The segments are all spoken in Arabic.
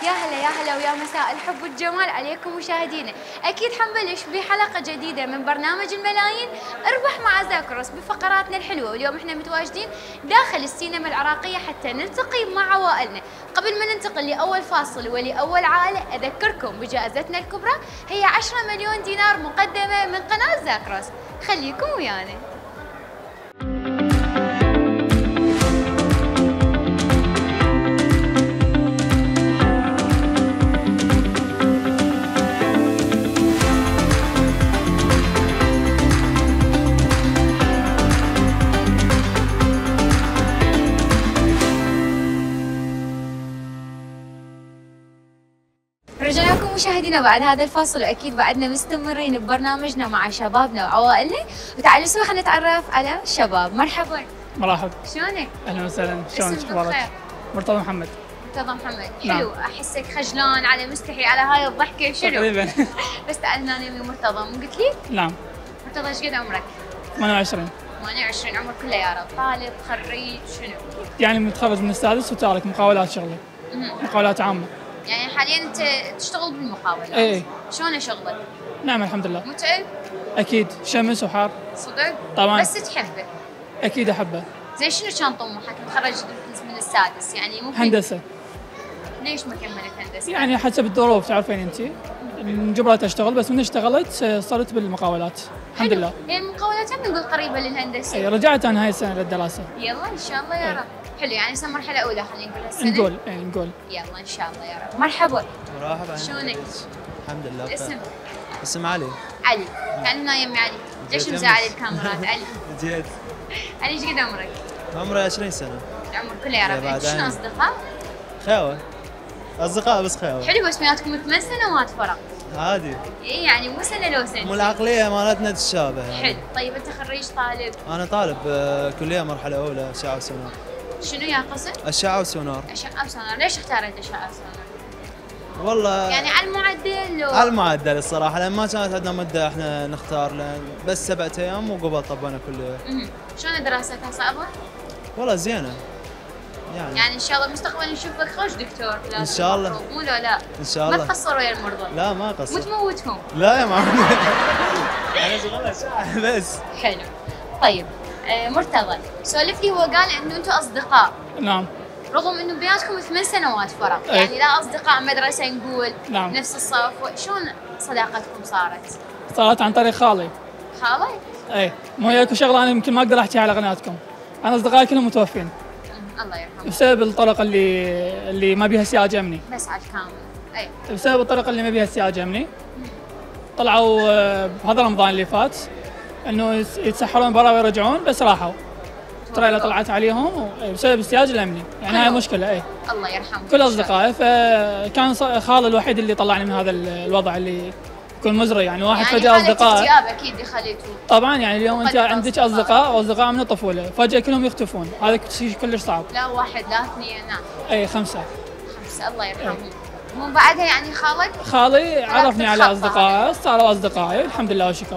يا هلا يا هلا ويا مساء الحب والجمال عليكم مشاهدينا. اكيد حنبلش بحلقه جديده من برنامج الملايين اربح مع زاكروس بفقراتنا الحلوه، واليوم احنا متواجدين داخل السينما العراقيه حتى نلتقي مع عوائلنا. قبل ما ننتقل لاول فاصل ولاول عائله اذكركم بجائزتنا الكبرى، هي 10 مليون دينار مقدمه من قناه زاكروس. خليكم ويانا. رجعنا لكم مشاهدينا بعد هذا الفاصل، واكيد بعدنا مستمرين ببرنامجنا مع شبابنا وعوائلنا، وتعالوا سوا خلينا نتعرف على الشباب. مرحبا. مرحبا. شلونك؟ اهلا وسهلا، شلونك؟ اخبارك؟ مرتضى محمد. مرتضى محمد، نعم. حلو. احسك خجلان على مستحي على هاي الضحكه، شنو؟ تقريبا. بس تعالنا انا ويا مرتضى، مو قلت لي؟ نعم. مرتضى ايش قد عمرك؟ 28. 28 عمر كله يا رب، طالب خريج شنو؟ يعني متخرج من السادس وتارك مقاولات شغلي. مقاولات عامة. يعني حاليا انت تشتغل بالمقاولات؟ ايه. شلون شغلك؟ نعم الحمد لله. متعب؟ اكيد، شمس وحار. صدق؟ طبعا. بس تحبه؟ اكيد احبه. زين شنو كان طموحك؟ تخرجت من السادس يعني ممكن هندسة. ليش ما كملت هندسة؟ يعني حسب الظروف، تعرفين انت. انجبرت اشتغل، بس من اشتغلت صرت بالمقاولات. الحمد لله. هي المقاولات هم نقول قريبة للهندسة. اي، رجعت انا هاي السنة للدراسة. يلا ان شاء الله يا رب. حلو، يعني هسه مرحلة أولى خلينا نقول هالسنة. نقول نقول. يلا ان شاء الله يا رب. مرحبا. مرحبا. شلونك؟ الحمد لله. اسم علي. علي. تعال هنا يمي علي. ليش مزعل الكاميرات؟ علي. جيت. علي ايش قد عمرك؟ عمري 20 سنة. العمر كله يا رب. انت شنو اصدقاء؟ خاوة. أصدقاء بس خاوة. حلو، بس بيناتكم 8 سنوات فرق. عادي. اي يعني مو سنة لو سنة. مو العقلية مالتنا تتشابه يعني. حلو، طيب انت خريج طالب؟ أنا طالب كلية مرحلة أولى أشعة وسونار. شنو يا قسم؟ أشعة وسونار. أشعة وسونار، ليش اختاريت أشعة وسونار؟ والله يعني على المعدل لو على المعدل الصراحة، لأن ما كانت عندنا مدة احنا نختار، لأن بس 7 أيام وقبل طبقنا كلية. شلون دراستها صعبة؟ والله زينة. يعني ان شاء الله مستقبلا نشوفك خوش دكتور. ان شاء الله. مو لا لا. ان شاء الله. ما تقصر ويا المرضى. لا ما قصر. مو تموتهم. لا يا معلم. انا شغل اشعة بس. حلو. طيب مرتضى، سولف لي. هو قال انه انتم اصدقاء. نعم. رغم انه بيناتكم 8 سنوات فرق، أي. يعني لا اصدقاء مدرسة نقول. نعم. نفس الصف، شلون صداقتكم صارت؟ صارت عن طريق خالي. خالي؟ اي، مو هي اكو شغله انا يمكن ما اقدر احكيها على قناتكم. انا اصدقائي كلهم متوفين. الله يرحمه. بسبب الطريقه اللي ما بيها سياج امني. بس على الكامل. اي. بسبب الطريقه اللي ما بيها سياج امني، طلعوا بهذا رمضان اللي فات انه يتسحرون برا ويرجعون، بس راحوا. ترى طلعت عليهم بسبب السياج الامني، يعني هاي مشكله. اي. الله يرحمه. كل اصدقائي، فكان خالي الوحيد اللي طلعني من هذا الوضع اللي يكون مزري. يعني واحد يعني فجاه اصدقاء. اكتئاب اكيد خليته. طبعا يعني اليوم انت عندك اصدقاء واصدقاء من الطفوله، فجاه كلهم يختفون، هذا شيء كلش صعب. لا واحد لا اثنين، نعم. اي 5. الله يرحمه. من بعدها يعني خالي عرفني على اصدقائه، صاروا اصدقائي الحمد لله والشكر.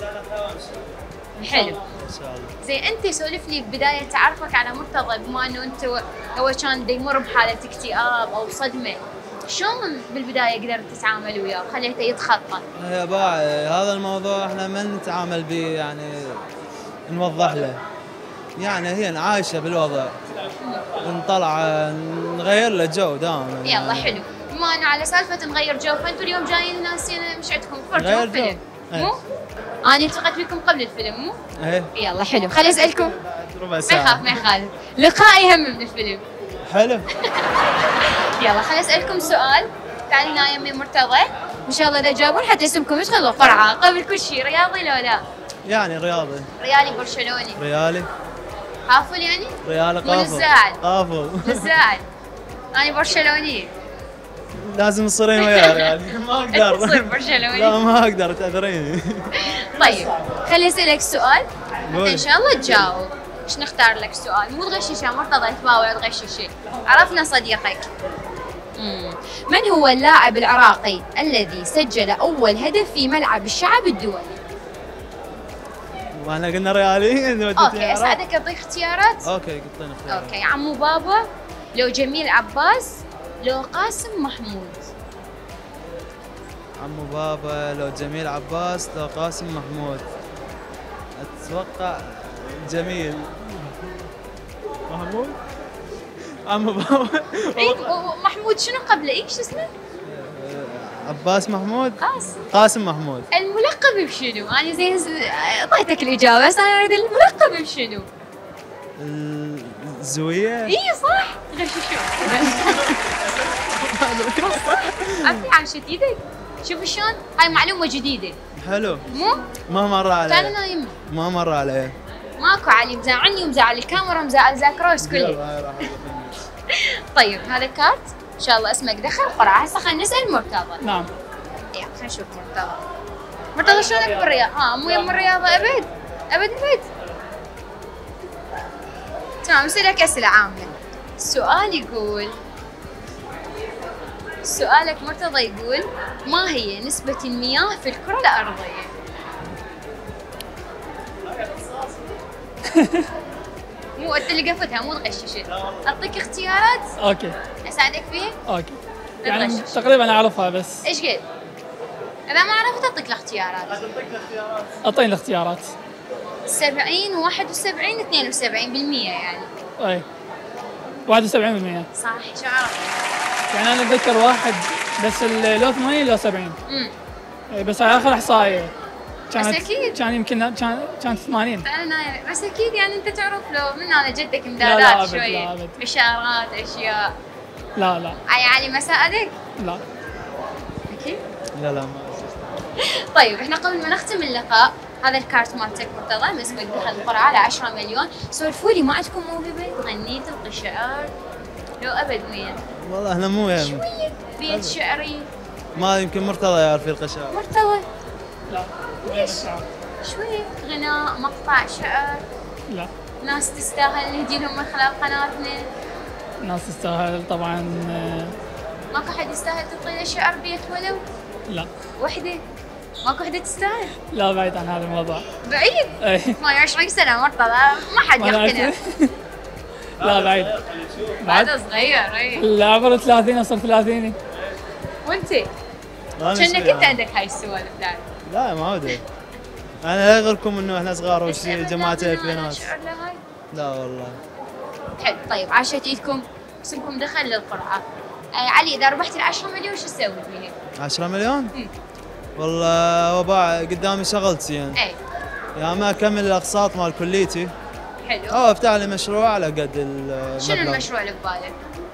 حلو. ان شاء الله. زين انت سولف لي بدايه تعرفك على مرتضى، بما انه انت هو كان يمر بحاله اكتئاب او صدمه، شلون بالبدايه قدرت تتعامل وياه وخليته يتخطى؟ يا باع هذا الموضوع احنا ما نتعامل به، يعني نوضح له. يعني هي عايشه بالوضع، نطلع نغير له جو دائما. يلا حلو. بما انه على سالفه نغير جو، فانتم اليوم جايين ناس مش عندكم فرجوا فيلم، مو؟ أنا التقيت بكم قبل الفيلم، مو؟ ايه. يلا حلو، خليني اسالكم. ربع ساعة. ما يخاف ما يخالف، لقائي هم من الفيلم. حلو. يلا خليني اسالكم سؤال. تعالي هنا يمي مرتضى، ان شاء الله اذا جاوبون حتى اسمكم يدخل قرعه. قبل كل شيء، رياضي لو لا؟ يعني رياضي. ريالي برشلوني. ريالي. قافل يعني؟ ريالي قافل. مو للزعل. قافل. للزعل. أنا برشلوني. لازم تصيرين وياه ريالي. ما اقدر. تصير برشلوني. لا ما اقدر، تعذريني. طيب خليني اسالك سؤال حتى ان شاء الله تجاوب. ايش نختار لك سؤال؟ مو تغششه مرتضى، يتباوع تغششه. عرفنا صديقك. من هو اللاعب العراقي الذي سجل اول هدف في ملعب الشعب الدولي؟ واحنا قلنا ريالي. اوكي اساعدك اعطيك اختيارات. اوكي قطينا اختيارات. اوكي، عمو بابا، لو جميل عباس، لو قاسم محمود؟ عمو بابا لو جميل عباس لو قاسم محمود. اتوقع جميل محمود. عمو بابا. اي محمود شنو قبله؟ اي شو اسمه؟ عباس محمود. قاسم. قاسم محمود. الملقب بشنو؟ انا زين اعطيتك الاجابه بس انا اريد الملقب بشنو؟ الزوية. اي صح. غششوا. عمي عاشت ايدك. شوف شلون؟ هاي معلومه جديده. حلو. مو؟ ما مر علي. كان نايم. ما مر علي. ماكو علي، مزعلني ومزعل الكاميرا ومزعل ذاكروس كله. يلا، هاي راح طيب هذا كارت ان شاء الله اسمك دخل قرعه. هسه خلينا نسال مرتضى. نعم. يلا خلينا نشوف مرتضى. مرتضى شلونك بالرياضه؟ مو يم الرياضه ابد؟ ابد. تمام اسالك اسئله عامه. السؤال يقول، سؤالك مرتضى يقول ما هي نسبة المياه في الكرة الأرضية؟ مو انت اللي قفتها مو تغششت. اعطيك اختيارات اوكي. اساعدك فيه؟ اوكي. يعني تغشش. تقريبا اعرفها بس. ايش قد؟ اذا ما عرفت اعطيك الاختيارات. اعطيني الاختيارات. 70 71 72% يعني. اي 71%. صح شو عرفت؟ يعني انا اتذكر واحد بس لو 80 لو 70. إي بس اخر احصائيه كانت أكيد. كان يمكن كانت 80. انا نايم بس اكيد يعني انت تعرف لو من انا جدك لا، امدادات أبد، شويه. لا، أبد. اشارات اشياء. لا يعني ما ساعدك؟ لا. اكيد. لا ما. طيب احنا قبل ما نختم اللقاء هذا الكارت مالتك مرتضى مسبق دخل القرعه على 10 مليون. سولفوا لي ما عندكم موهبه؟ غنيت تلقي شعر؟ لو ابد وين؟ والله احنا مو يهم. شويه بيت شعري. ما يمكن مرتضى يعرف يلقى شعر. مرتضى لا. ليش؟ شويه غناء مقطع شعر. لا. ناس تستاهل نهدي لهم من خلال قناتنا. ناس تستاهل طبعا. ماكو حد يستاهل تعطينا شعر بيت ولو لا. وحده؟ ماكو وحده تستاهل؟ لا بعيد عن هذا الموضوع. بعيد؟ اي 28 سنه مرتضى ما حد يقتنع. لا بعيد. بعد صغير. اي لا عبر 30 اصل 30. وانت؟ أنا كأنك شوي انت عندك هاي السوالف لا. لا ما ودي. انا لا يغركم انه احنا صغار وش جماعه الفينات. شعر لهاي؟ لا والله. حلو طيب عاشت ايدكم اسمكم دخل للقرعه. علي اذا ربحت ال 10 مليون شو تسوي فيها؟ 10 مليون؟ والله وباع قدامي شغلتي يعني. اي يا ما اكمل الاقساط مال كليتي حلو. او افتح لي مشروع على قد المبلغ. شنو المشروع اللي ببالك؟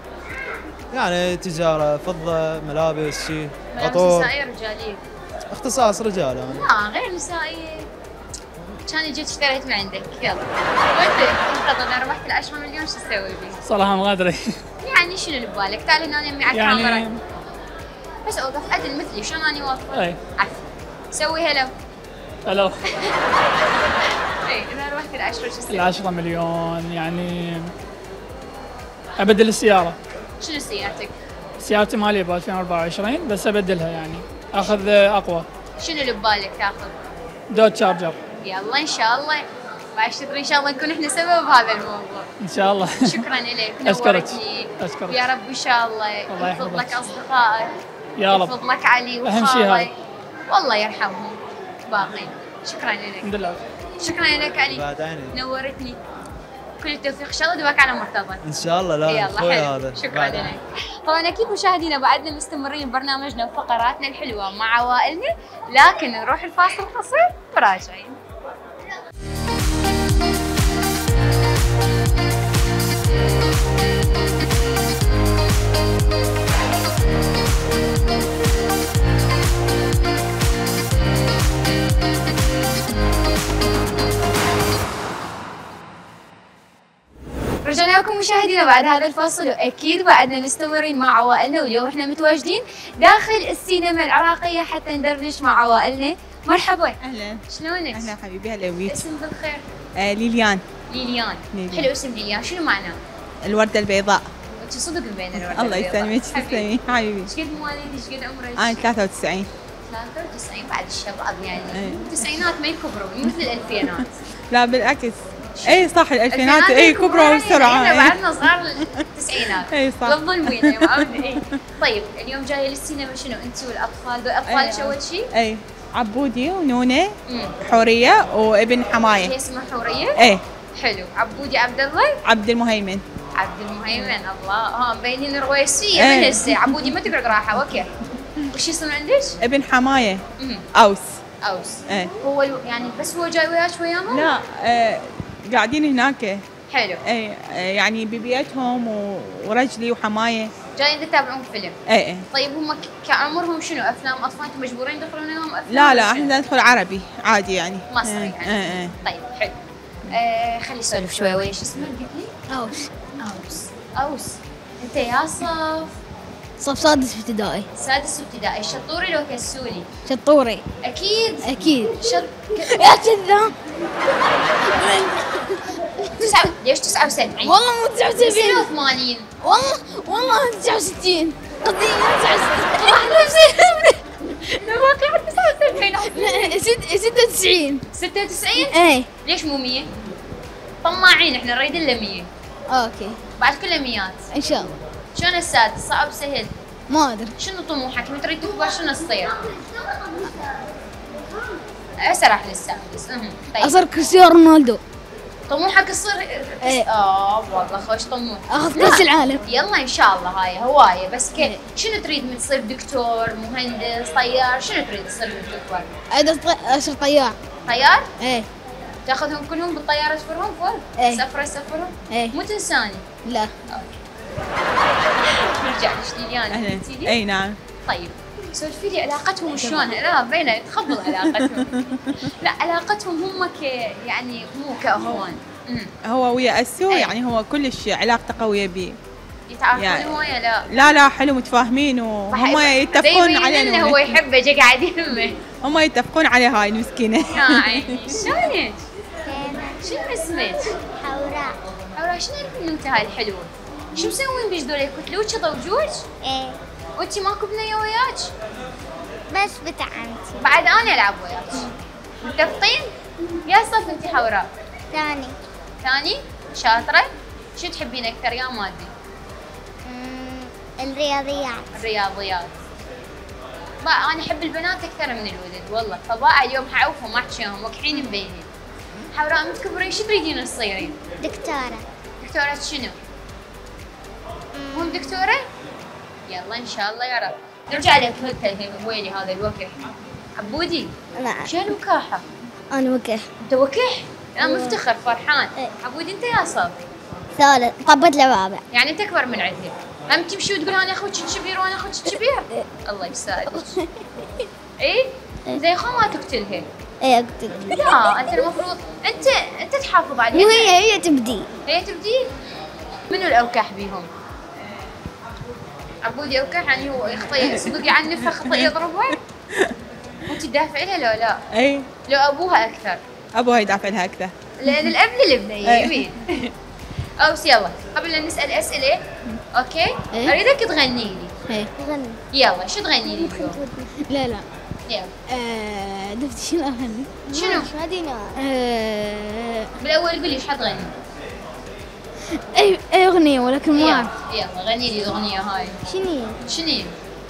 يعني تجاره فضه ملابس شيء ملابس عطور نسائيه رجاليه؟ اختصاص رجال يعني. لا غير نسائيه. كان جيت اشتريت من عندك يلا. وانت مرتضى اذا ربحت ال 10 مليون شو تسوي فيه؟ صراحه ما ادري. يعني شنو اللي ببالك؟ تعال هنا يمي على يعني الكاميرا. بس اوقف عدل مثلي شلون اني واقفه؟ اي عفوا. سوي هلو. الو. اي اذا ربحت ال 10 شو تسوي؟ ال 10 مليون يعني ابدل السياره. شنو سيارتك؟ سيارتي ماليه ب 2024 بس ابدلها يعني اخذ اقوى. شنو اللي ببالك تاخذ؟ دوت شارجر. يلا ان شاء الله. بعد شكرا ان شاء الله نكون احنا سبب بهذا الموضوع. ان شاء الله. شكرا لك أشكرك. نورتني. أشكرك. يا رب ان شاء الله الله يحفظ لك يحفظك. اصدقائك. يا رب. يحفظ لك علي أهم شيء هذا. وخالك. والله يرحمهم باقين. شكرا الحمد لك. لله. شكرا لك علي. بعد عيني. نورتني. كل التوفيق ان شاء الله دواك على مرتضى. ان شاء الله. لا يلا اخوي حلو. هذا. شكرا بعد لك. عيني. طبعا اكيد مشاهدينا بعدنا مستمرين ببرنامجنا وفقراتنا الحلوه مع عوائلنا لكن نروح الفاصل قصير وراجعين. رجعنا لكم مشاهدينا بعد هذا الفاصل واكيد بعدنا مستمرين مع عوائلنا واليوم احنا متواجدين داخل السينما العراقيه حتى ندردش مع عوائلنا. مرحبا. اهلا. شلونك؟ اهلا حبيبي هلا بيك. اسم بالخير؟ ليليان. ليليان. ليليان. حلو اسم ليليان، شنو معناه؟ الوردة البيضاء. انت صدق بين الوردة الله البيضاء. يسلمك تسلمي حبيبي. ايش قد مواليد ايش قد عمرك؟ انا 93. 93 بعد الشباب يعني. إيه. التسعينات ما يكبرون مثل الالفينات. لا بالعكس اي صح الالفينات اي كبروا بسرعه. احنا بعدنا صغار التسعينات. اي صح. للظلمين يا معود. اي طيب اليوم جايه للسينما شنو انت والاطفال؟ دول اطفالك اول شيء؟ اي عبودي ونونه حوريه وابن حمايه. شو اسمه حوريه؟ اي حلو. عبودي عبد الله؟ عبد المهيمن. عبد المهيمن. الله ها مبينين الرويسيه من هسه. عبودي ما تقعد راحه. اوكي وش اسمه عندك؟ ابن حمايه اوس. اوس. ايه هو يعني بس هو جاي وياك وياهم؟ لا قاعدين هناك. حلو. اي يعني ببيتهم ورجلي وحمايه جايين تتابعون فيلم. اي طيب هم كعمرهم شنو؟ افلام اطفال انتم مجبورين تدخلون وياهم افلام؟ لا احنا ندخل عربي عادي يعني مصري يعني. طيب حلو. خلي اسولف شوي ويا شو اسمه قلت لي؟ اوس. اوس. انت يا صف سادس ابتدائي. سادس ابتدائي. شطوري لو كسولي؟ شطوري. اكيد. يا كذاب. ليش 79؟ والله مو 79. 80. والله 69. قديمة 69. واقع 79. 96. 96؟ ايه. ليش مو 100؟ طماعين احنا نريد الا 100. اوكي. بعد كله 100. ان شاء الله. شلون السادس؟ صعب سهل؟ ما ادري. شنو طموحك؟ من تريد تكبر شنو تصير؟ اسرح للسادس. طيب. اصير كريستيانو رونالدو. طموحك تصير ايه. والله خوش طموح. اخذ كاس العالم. يلا ان شاء الله. هاي هوايه بس كيف؟ شنو تريد من تصير؟ دكتور، مهندس، طيار؟ شنو تريد تصير من تكبر؟ اريد اصير طيار. طيار؟ ايه. تاخذهم كلهم بالطياره تسفرهم فوق؟ ايه. سفرهم؟ ايه. مو تنساني. لا. نرجع لشليليان. اي نعم. طيب سولفي لي علاقتهم شلون؟ لا بينا تخبل علاقتهم. لا علاقتهم هم يعني مو كاخوان. هو ويا اسو يعني هو كلش علاقته قويه بيه. يتعارفون يعني ويا لا؟ لا حلو متفاهمين وهم يتفقون عليه. انه هو يحبه جا قاعد يهمه. هم يتفقون عليه هاي المسكينه. يا عيني. شلونك؟ شنو اسمك؟ حوراء. شنو البنوته هاي الحلوه؟ شو مسوين بيش دول يقتلوك ضوجوج؟ ايه وانتي ماكو بنيه وياك؟ بس بتعنتي. بعد انا العب وياك. متفقين؟ يا صف انتي حوراء. ثاني؟ شاطرة؟ شو تحبين أكثر يا مادي؟ الرياضيات. بقى أنا أحب البنات أكثر من الولد والله، فبقى اليوم حعوفهم أحكيهم وكحين مبينين. حوراء من تكبرين شو تريدين تصيرين؟ دكتورة شنو؟ هم دكتورة؟ يلا إن شاء الله يا رب. نرجع لك ويلي هذا الوكح. عبودي. نعم. شو الوكاحة؟ أنا وكح. أنت وكح؟ أنا مفتخر فرحان. عبودي أنت يا صبي؟ ثالث. طبت الرابع. يعني أنت أكبر من عندي. هم تمشي وتقول أنا أخوك كبير وأنا أخوك كبير؟ الله يساعدك. إيه؟ زي خو ما تقتلها. ايه اقتل. لا أنت المفروض أنت تحافظ عليها. وهي تبدي. هي تبدي؟ منو الأوكح بيهم؟ عبودي أوكح يعني هو يخطي صدق يعنفها خطي يضربها؟ وأنت تدافعي لها لو لا؟ اي. لو أبوها أكثر. ابوها يدافع لها اكثر. لأن الأب للابنة يمين. أوس يلا قبل لا نسأل أسئلة أوكي؟ أريدك تغني لي. غني. يلا شو تغني لي اليوم؟ لا يلا. دفتي شنو اغني؟ شنو؟ بالأول قولي ايش حتغني؟ اي اغنية ولكن ما اعرف. يلا غني لي الأغنية هاي. شنو؟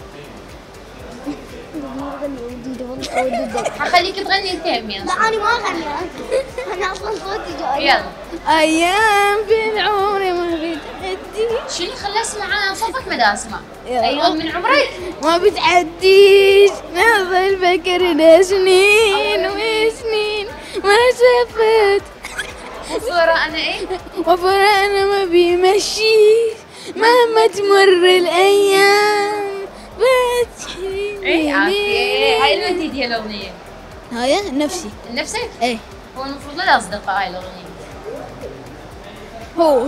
حخليك تغني التهم يا لا انا ما اغني. انا اصلا صوتي جاي. يلا. ايام في العمر ما بتعدي. شو اللي خلى اسمع صوتك ما دا اسمع؟ ايام من عمرك ما بتعديش. نظل فكرنا سنين وسنين ما شفت. وفورة انا ايه؟ وفورة انا ما بيمشيش مهما تمر الايام بتحيي. ايه عافية. هاي اللي تديها الأغنية. هاي نفسي. نفسك؟ ايه. هو المفروض للأصدقاء هاي الأغنية. هو.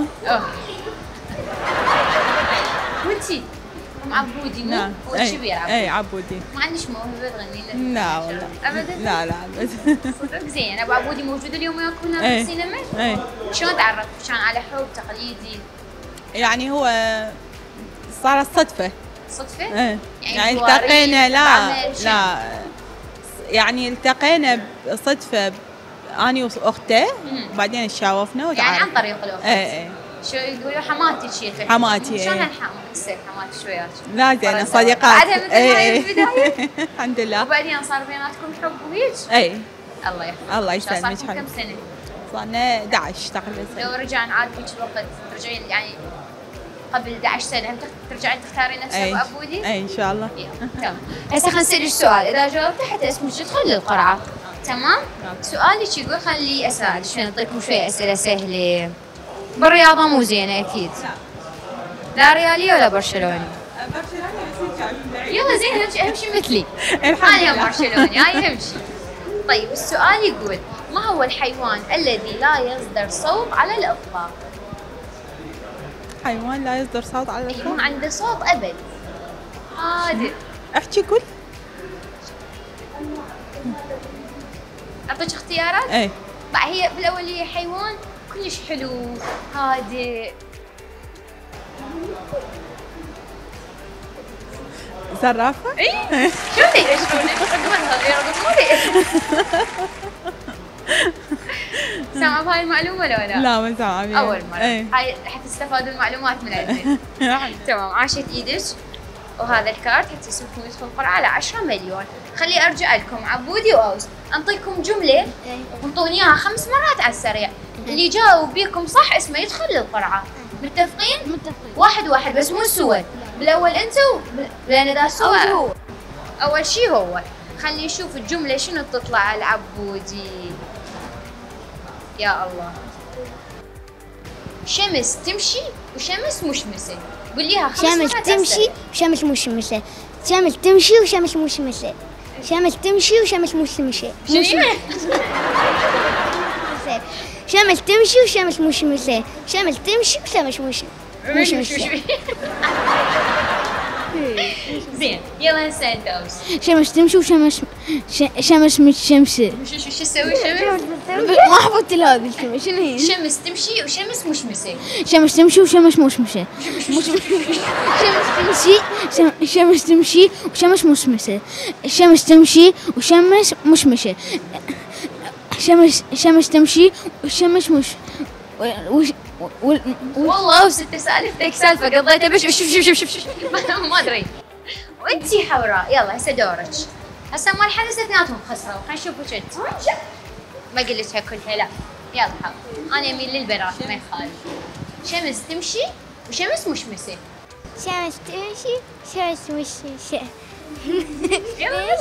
وانتي؟ عبودي مو؟ نعم. هو الكبير عبودي. اي عبودي. ما عندش موهبة تغني لنا؟ لا والله. أبدا؟ لا ابدا. صدق زين. أبو عبودي موجود اليوم وياكم هنا في السينما؟ اي. شلون تعرفتوا؟ كان على حب تقليدي؟ يعني هو صارت صدفة. صدفة؟ ايه. يعني جوارين، التقينا بعمل شنو؟ لا يعني التقينا صدفة اني واخته وبعدين تشاوفنا يعني وتعارف. عن طريق الاخت. ايه شو يقولوا حماتي شي الحين. حماتي، شلون إيه. تصير حماتي شويات؟ لا زين فرزة. صديقات. بعدها مثل هاي البداية. الحمد لله. وبعدين صار بيناتكم حب وهيج؟ اي الله يحفظك. الله صار يسلمك لكم كم حبيبي. سنة؟ صارنا 11 تقريبا لو سنة. رجع عاد هيك الوقت ترجعين يعني قبل 11 سنة هم ترجعين تختارين نفس اي ابو عبودي؟ اي ان شاء الله. تمام. هسه خلينا نسألك سؤال، إذا جاوبتي حتى اسمك يدخل للقرعة. تمام؟ سؤالك يقول خلي أسأل شوي نعطيكم شوي أسئلة سهلة. بالرياضة مو زينة أكيد. لا ريالية ولا برشلوني؟ يلا زين أهم شيء مثلي. الحمد أنا لله. برشلوني هاي أهم شيء. طيب السؤال يقول ما هو الحيوان الذي لا يصدر صوت على الإطلاق؟ حيوان لا يصدر صوت على ما الإطلاق. عنده صوت أبد. هادئ. احكي كل. أعطيك اختيارات؟ اي بقى هي بالاول هي حيوان كلش حلو هادئ. زرافة. اي شو يقشروني يرقصوني. سامع بهاي المعلومه ولا لا؟ لا ما سامعة. اول مره. اي هاي حتستفادوا المعلومات من عندنا. تمام عاشت ايدك وهذا الكارت حتى يسويكم يدخل القرعه على 10 مليون. خلي ارجع لكم عبودي واوس، انطيكم جمله وانطوني اياها 5 مرات على السريع، اللي يجاوب بيكم صح اسمه يدخل للقرعه. متفقين؟ متفقين. واحد بس مو السور. بالاول انتوا لان اذا السور اول شيء هو. خلي نشوف الجمله شنو تطلع على العبودي. يا الله. شمس تمشي وشمس مشمسه. قوليها 5 مرات شمس على تمشي السريع. وشمس مشمسة. شمس تمشي وشمس مشمسة. شمس تمشي وشمس مشمسة. شنو هي؟ شمس تمشي وشمس مشمسة. شمس تمشي وشمس مشمسة. زين يلا هسه انت اوس. شمس تمشي وشمس شمس مشمسة. شو تسوي شمس؟ ما حفظت هذه الكلمة شنو هي؟ شمس تمشي وشمس مشمسه. شمس تمشي وشمس مشمسة. شمس تمشي وشمس مشمسة. شمس تمشي وشمس مشمسة. شمس تمشي وشمس مش والله وست سالفتك سالفه قضيتها بش شوف ما ادري. وانتي حوراء يلا هسه دورك. هسه مال حدث اثنيناتهم خسروا. خلينا نشوفك انت. ما قلتها كلها لا. يلا حاول. انا اميل للبنات ما يخالف. شمس تمشي وشمس مشمسه. شمس تمشي شمس مشمسة. يلا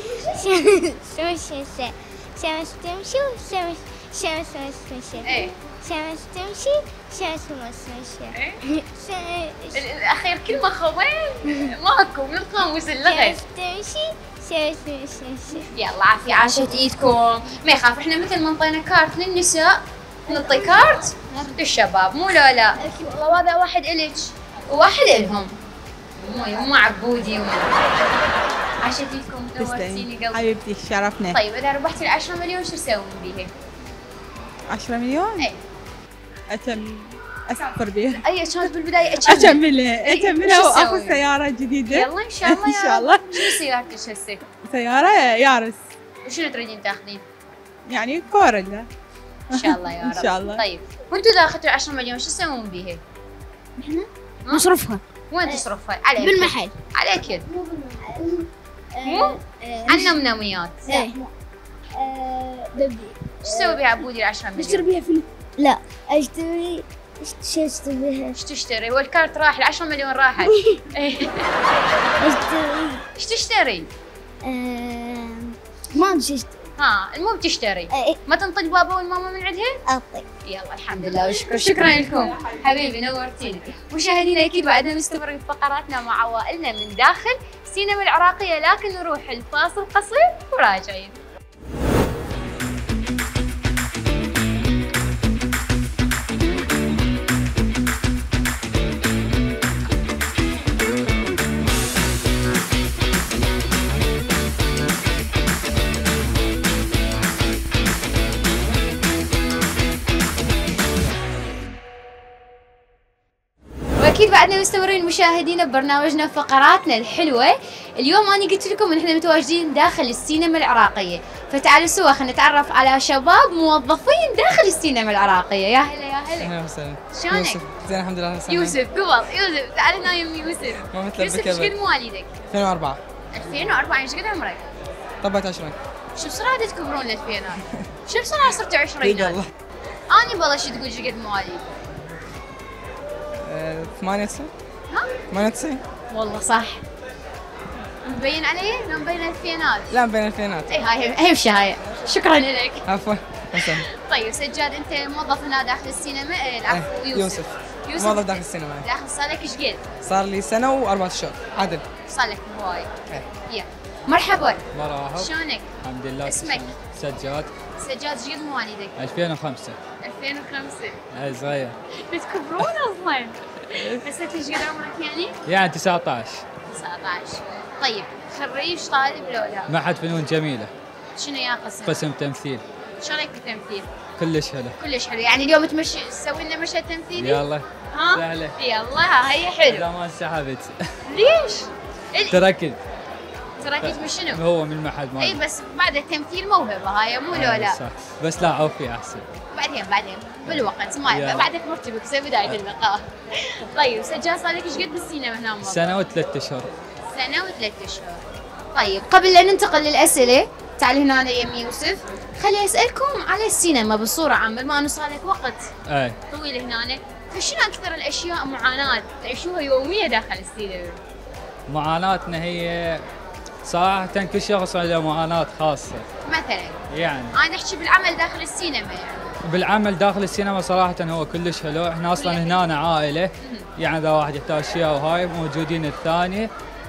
مشمسة. شمس تمشي وشمس مشمسة. ايه شمس تمشي شمس مشمسة. ايه الاخير كلمه خوين ماكو من قاموس اللغه. شمس تمشي شمس مشمسة. يلا عافية عاشت ايدكم. ما يخاف احنا مثل ما انطينا كارت للنساء نعطي كارت للشباب مو لا. والله هذا واحد الك وواحد الهم. مو عبودي عاشت ايدكم نورتيني قلبي. حبيبتي شرفنا. طيب اذا ربحتي ال 10 مليون شو تسوون بيها؟ 10 مليون؟ اي اسافر بيها. اي كانت بالبداية اكملها شو واخذ تسوي؟ سيارة جديدة. يلا ان شاء الله. ان شاء الله. شنو سيارتك هسه؟ سيارة يارس. وشنو تريدين تاخذين؟ يعني كورولا. ان شاء الله يا رب. ان شاء الله. طيب وانتم اذا اخذتوا 10 مليون شو تسوون بيها؟ مصرفها وين تصرفها؟ على بالمحل. على اكل. مو؟ على النمنميات. ايه دبي شو تسوي بها عبودي ال 10 اشتري مليون؟ بيها فيلم. لا اشتري شو اشتري بيها؟ ايش تشتري؟ والكارت راح ال 10 مليون راحت. إيه. اشتري ايش تشتري؟ ما ادري شو اشتري. ها المهم تشتري. إيه. ما تنطق بابا والماما من عندها؟ اعطي. يلا الحمد لله وشكرا. شكرا لكم حبيبي نورتيني. مشاهدينا اكيد بعدنا مستمرين في فقراتنا مع عوائلنا من داخل السينما العراقيه، لكن نروح الفاصل قصير وراجعين. اكيد بعدنا مستمرين مشاهدينا ببرنامجنا فقراتنا الحلوه. اليوم انا قلت لكم ان احنا متواجدين داخل السينما العراقيه، فتعالوا سوا خلينا نتعرف على شباب موظفين داخل السينما العراقيه. يا هلا يا هلا. اهلا وسهلا. شلونك؟ يوسف. زين الحمد لله. يوسف قبل يوسف تعال هنا يم يوسف. ما مثلك يوسف ايش قد مواليدك؟ 2004. 2004 ايش قد عمرك؟ طبعت 20. شو بسرعه تكبرون الالفينات؟ شو بسرعه صرتوا عشرينات؟ والله. اني بلش تقول ايش قد مواليد؟ 98. ها؟ 98. والله صح. مبين علي؟ لو مبين الفينات. لا بين الفينات. اي هاي اهم شيء هاي. شكرا لك. عفوا. حسن. طيب سجاد انت موظف هنا داخل السينما العفو يوسف. موظف داخل السينما. داخل صار لك ايش قد؟ صار لي سنة و4 اشهر. عدل. صار لك هواي. يا مرحبا. مرحبا. شلونك؟ الحمد لله. اسمك؟ سجاد. سجاد ايش قد مواليدك؟ 2005. 2005. اي صغير. تكبرون اصلا. بس انت ايش قد عمرك يعني؟ يعني 19. 19. طيب خريج طالب لو لا؟ معهد فنون جميلة. شنو يا قسم؟ قسم تمثيل. شو رايك بالتمثيل؟ كلش حلو. كلش حلو، يعني اليوم تسوي لنا مشهد تمثيلي؟ يلا. ها؟ سهلة. يلا هي حلو. إذا ما انسحبت. ليش؟ تركت. تركت من شنو؟ هو من المعهد مالي. اي بس بعد التمثيل موهبة هاي مو لو لا؟ صح. بس لا عوفي أحسن. بعدين بالوقت ما يلا. بعدك مرتبك زي بداية اللقاء. طيب سجاد صار لك ايش قد بالسينما هنا؟ سنة و3 أشهر. سنة و3 أشهر. طيب قبل لا ننتقل للأسئلة تعالي هنا يمي يوسف، خلي أسألكم على السينما بصورة عامة بما أنه صار لك وقت اي. طويل هنا، فشنو أكثر الأشياء معاناة تعيشوها يومية داخل السينما؟ معاناتنا هي صراحة كل شخص له معاناة خاصة. مثلا يعني أنا أحكي بالعمل داخل السينما يعني. بالعمل داخل السينما صراحة هو كلش حلو، احنا اصلا هنا عائلة، يعني اذا واحد يحتاج شيء وهاي موجودين الثاني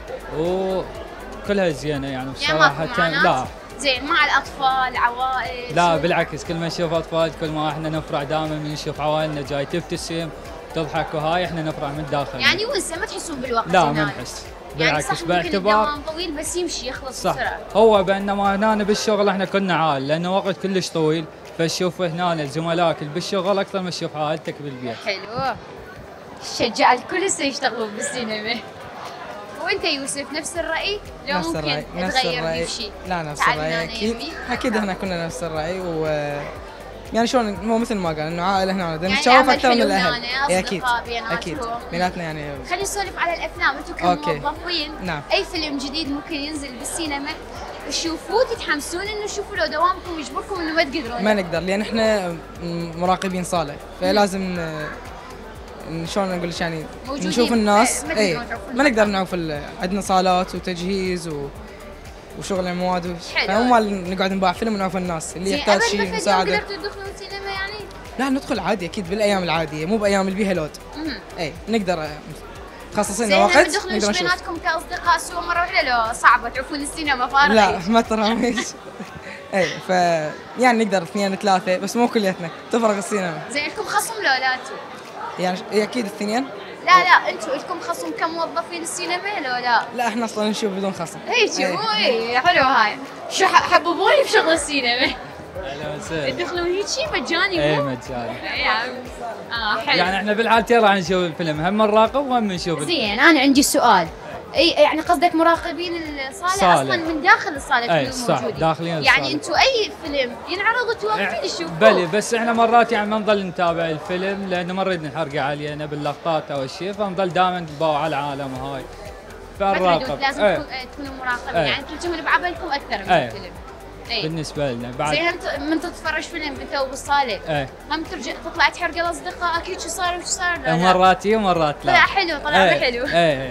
وكلها زينة يعني بصراحة. يعني لا زين مع الأطفال عوائل؟ لا بالعكس، كل ما نشوف اطفال كل ما احنا نفرح دائما من نشوف عوائلنا جاي تبتسم تضحك وهاي احنا نفرح من داخل. يعني ونسة ما تحسون بالوقت؟ لا ما نحس بالعكس. يعني صح باعتبار الدوام طويل بس يمشي يخلص صح بسرعة. هو بينما هنا بالشغل احنا كنا عائل لانه وقت كلش طويل، فتشوف هنا زملائك بالشغل اكثر ما تشوف عائلتك بالبيت. حلو. شجع الكل يشتغلون بالسينما. وانت يوسف نفس الرأي؟ لو نفس ممكن الرأي. نفس تغير الرأي. في شيء؟ لا نفس تعال الرأي هنا اكيد. يمي. اكيد احنا كنا نفس الرأي يعني شلون مو مثل ما قال انه عائله هنا يعني نتشوف عمل اكثر من حلو الاهل. هنا، إيه اكيد أصدقاء بيناتكم. اكيد بيناتنا يعني. خلينا نسولف على الافلام، انتم أوكي. كموظفين نعم. اي فيلم جديد ممكن ينزل بالسينما تشوفوه تتحمسون انه تشوفوا لو دوامكم يجبركم انه ما تقدرون؟ ما نقدر لان احنا مراقبين صاله، فلازم شلون اقول لك يعني موجودين. نشوف الناس. ما اي تقدرون تعرفون ما نقدر نعوف عندنا صالات وتجهيز وشغل المواد حلو. فمو مال نقعد نباع فيلم ونعوف الناس اللي زين، يحتاج أبد ما شيء فد مساعده. يوم قدرتوا تدخلون سينما يعني؟ لا ندخل عادي اكيد بالايام العاديه مو بايام اللي بيها لود. اي نقدر مخصصين زين وقت هم تدخلون نقدر نشوف. بيناتكم كاصدقاء سوا مره واحده لو صعبه تعرفون السينما فارغه؟ لا ما تراميش. اي يعني نقدر اثنين ثلاثه بس مو كليتنا تفرق السينما. زين لكم خصم لو لا انتم؟ يعني اكيد الاثنين. لا انتم لكم خصم كموظفين السينما لو لا؟ لا احنا اصلا نشوف بدون خصم. هيك مو حلو هاي. شو حببوني بشغل السينما؟ اهلا وسهلا. تدخلون هيك مجاني؟ اي مو؟ مجاني. حلو. يعني احنا بالحالتين راح نشوف الفيلم، هم نراقب وهم نشوف زين انا عندي سؤال. اي يعني قصدك مراقبين الصاله صالة. اصلا من داخل الصاله اي تكونوا صح موجودين؟ داخلين يعني الصالة. انتم اي فيلم ينعرض توقفين تشوفوه؟ بلي بس احنا مرات يعني ما نضل نتابع الفيلم لانه ما نريد نحرقه علينا باللقطات او الشيء، فنضل دائما نتباوع على العالم وهاي. ما فنراقب. تريدون لازم تكونوا مراقبين، يعني تلتزمون بعملكم اكثر من الفيلم. اي بالنسبه لنا بعد. زين من تتفرج فيلم انت بالصاله هم ترجع تطلع تحرق لاصدقائك هيك شو صار وشو صار؟ مرات ومرات لا. طلع حلو طلع حلو. اي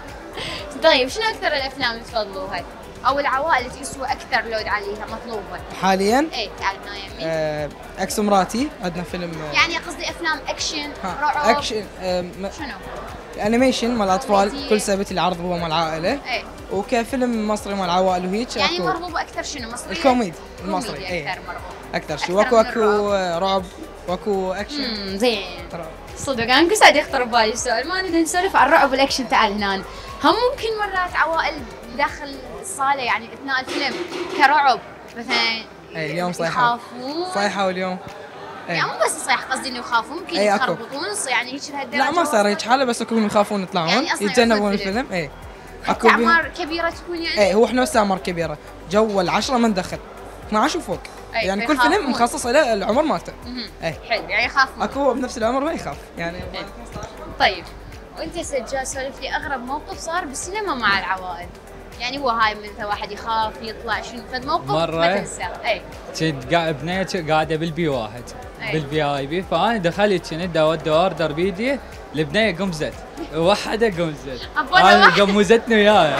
طيب شنو اكثر الافلام اللي تفضلوها؟ او العوائل اللي تحسوا اكثر لود عليها مطلوبه؟ حاليا اي تعال هنا يمي. اكس مراتي عندنا فيلم. يعني قصدي افلام اكشن رعب اكشن شنو؟ انيميشن مال الاطفال كوميدية. كل سبت اللي عرض هو مال العائله. اي وكفيلم مصري مال عوائل وهيك يعني اكو مرغوب اكثر شنو مصري؟ الكوميدي المصري. اي اكثر مرغوب اكثر شيء أكثر واكو من رعب واكو اكشن. زين صدق انا كل ساعه يخطر ببالي السؤال، ما نقدر نسولف عن الرعب والاكشن. تعال هنا هم ممكن مرات عوائل داخل الصاله يعني اثناء الفيلم كرعب مثلا اي اليوم صايحه يخافون صايحه واليوم يعني مو بس صيح، قصدي انه يخافون ممكن أكو. يتخربطون يعني هيك لهالدرجه. لا ما صار هيك حاله، بس اكو يخافون يطلعون يعني أصلاً يتجنبون يعرفون الفيلم. اي حتى اعمار كبيره تكون يعني. اي هو احنا بس اعمار كبيره، جو ال10 ما ندخل 12 وفوق، أي، يعني كل فيخافون. فيلم مخصص له العمر مالته. اي حلو، يعني يخافون. اكو بنفس العمر ما يخاف يعني. طيب وانت سجاد سولف لي اغرب موقف صار بالسينما مع العوائل، يعني هو هاي مثل واحد يخاف يطلع شنو فد موقف مرة ما تنساه. اي كنت بنية قاعده بالبي واحد أي. بالفي اي بي، فانا دخلت كنت اودي اوردر بيدي، البنيه قمزت وحده قمزت، أبونا انا واحد. قمزتني وياها.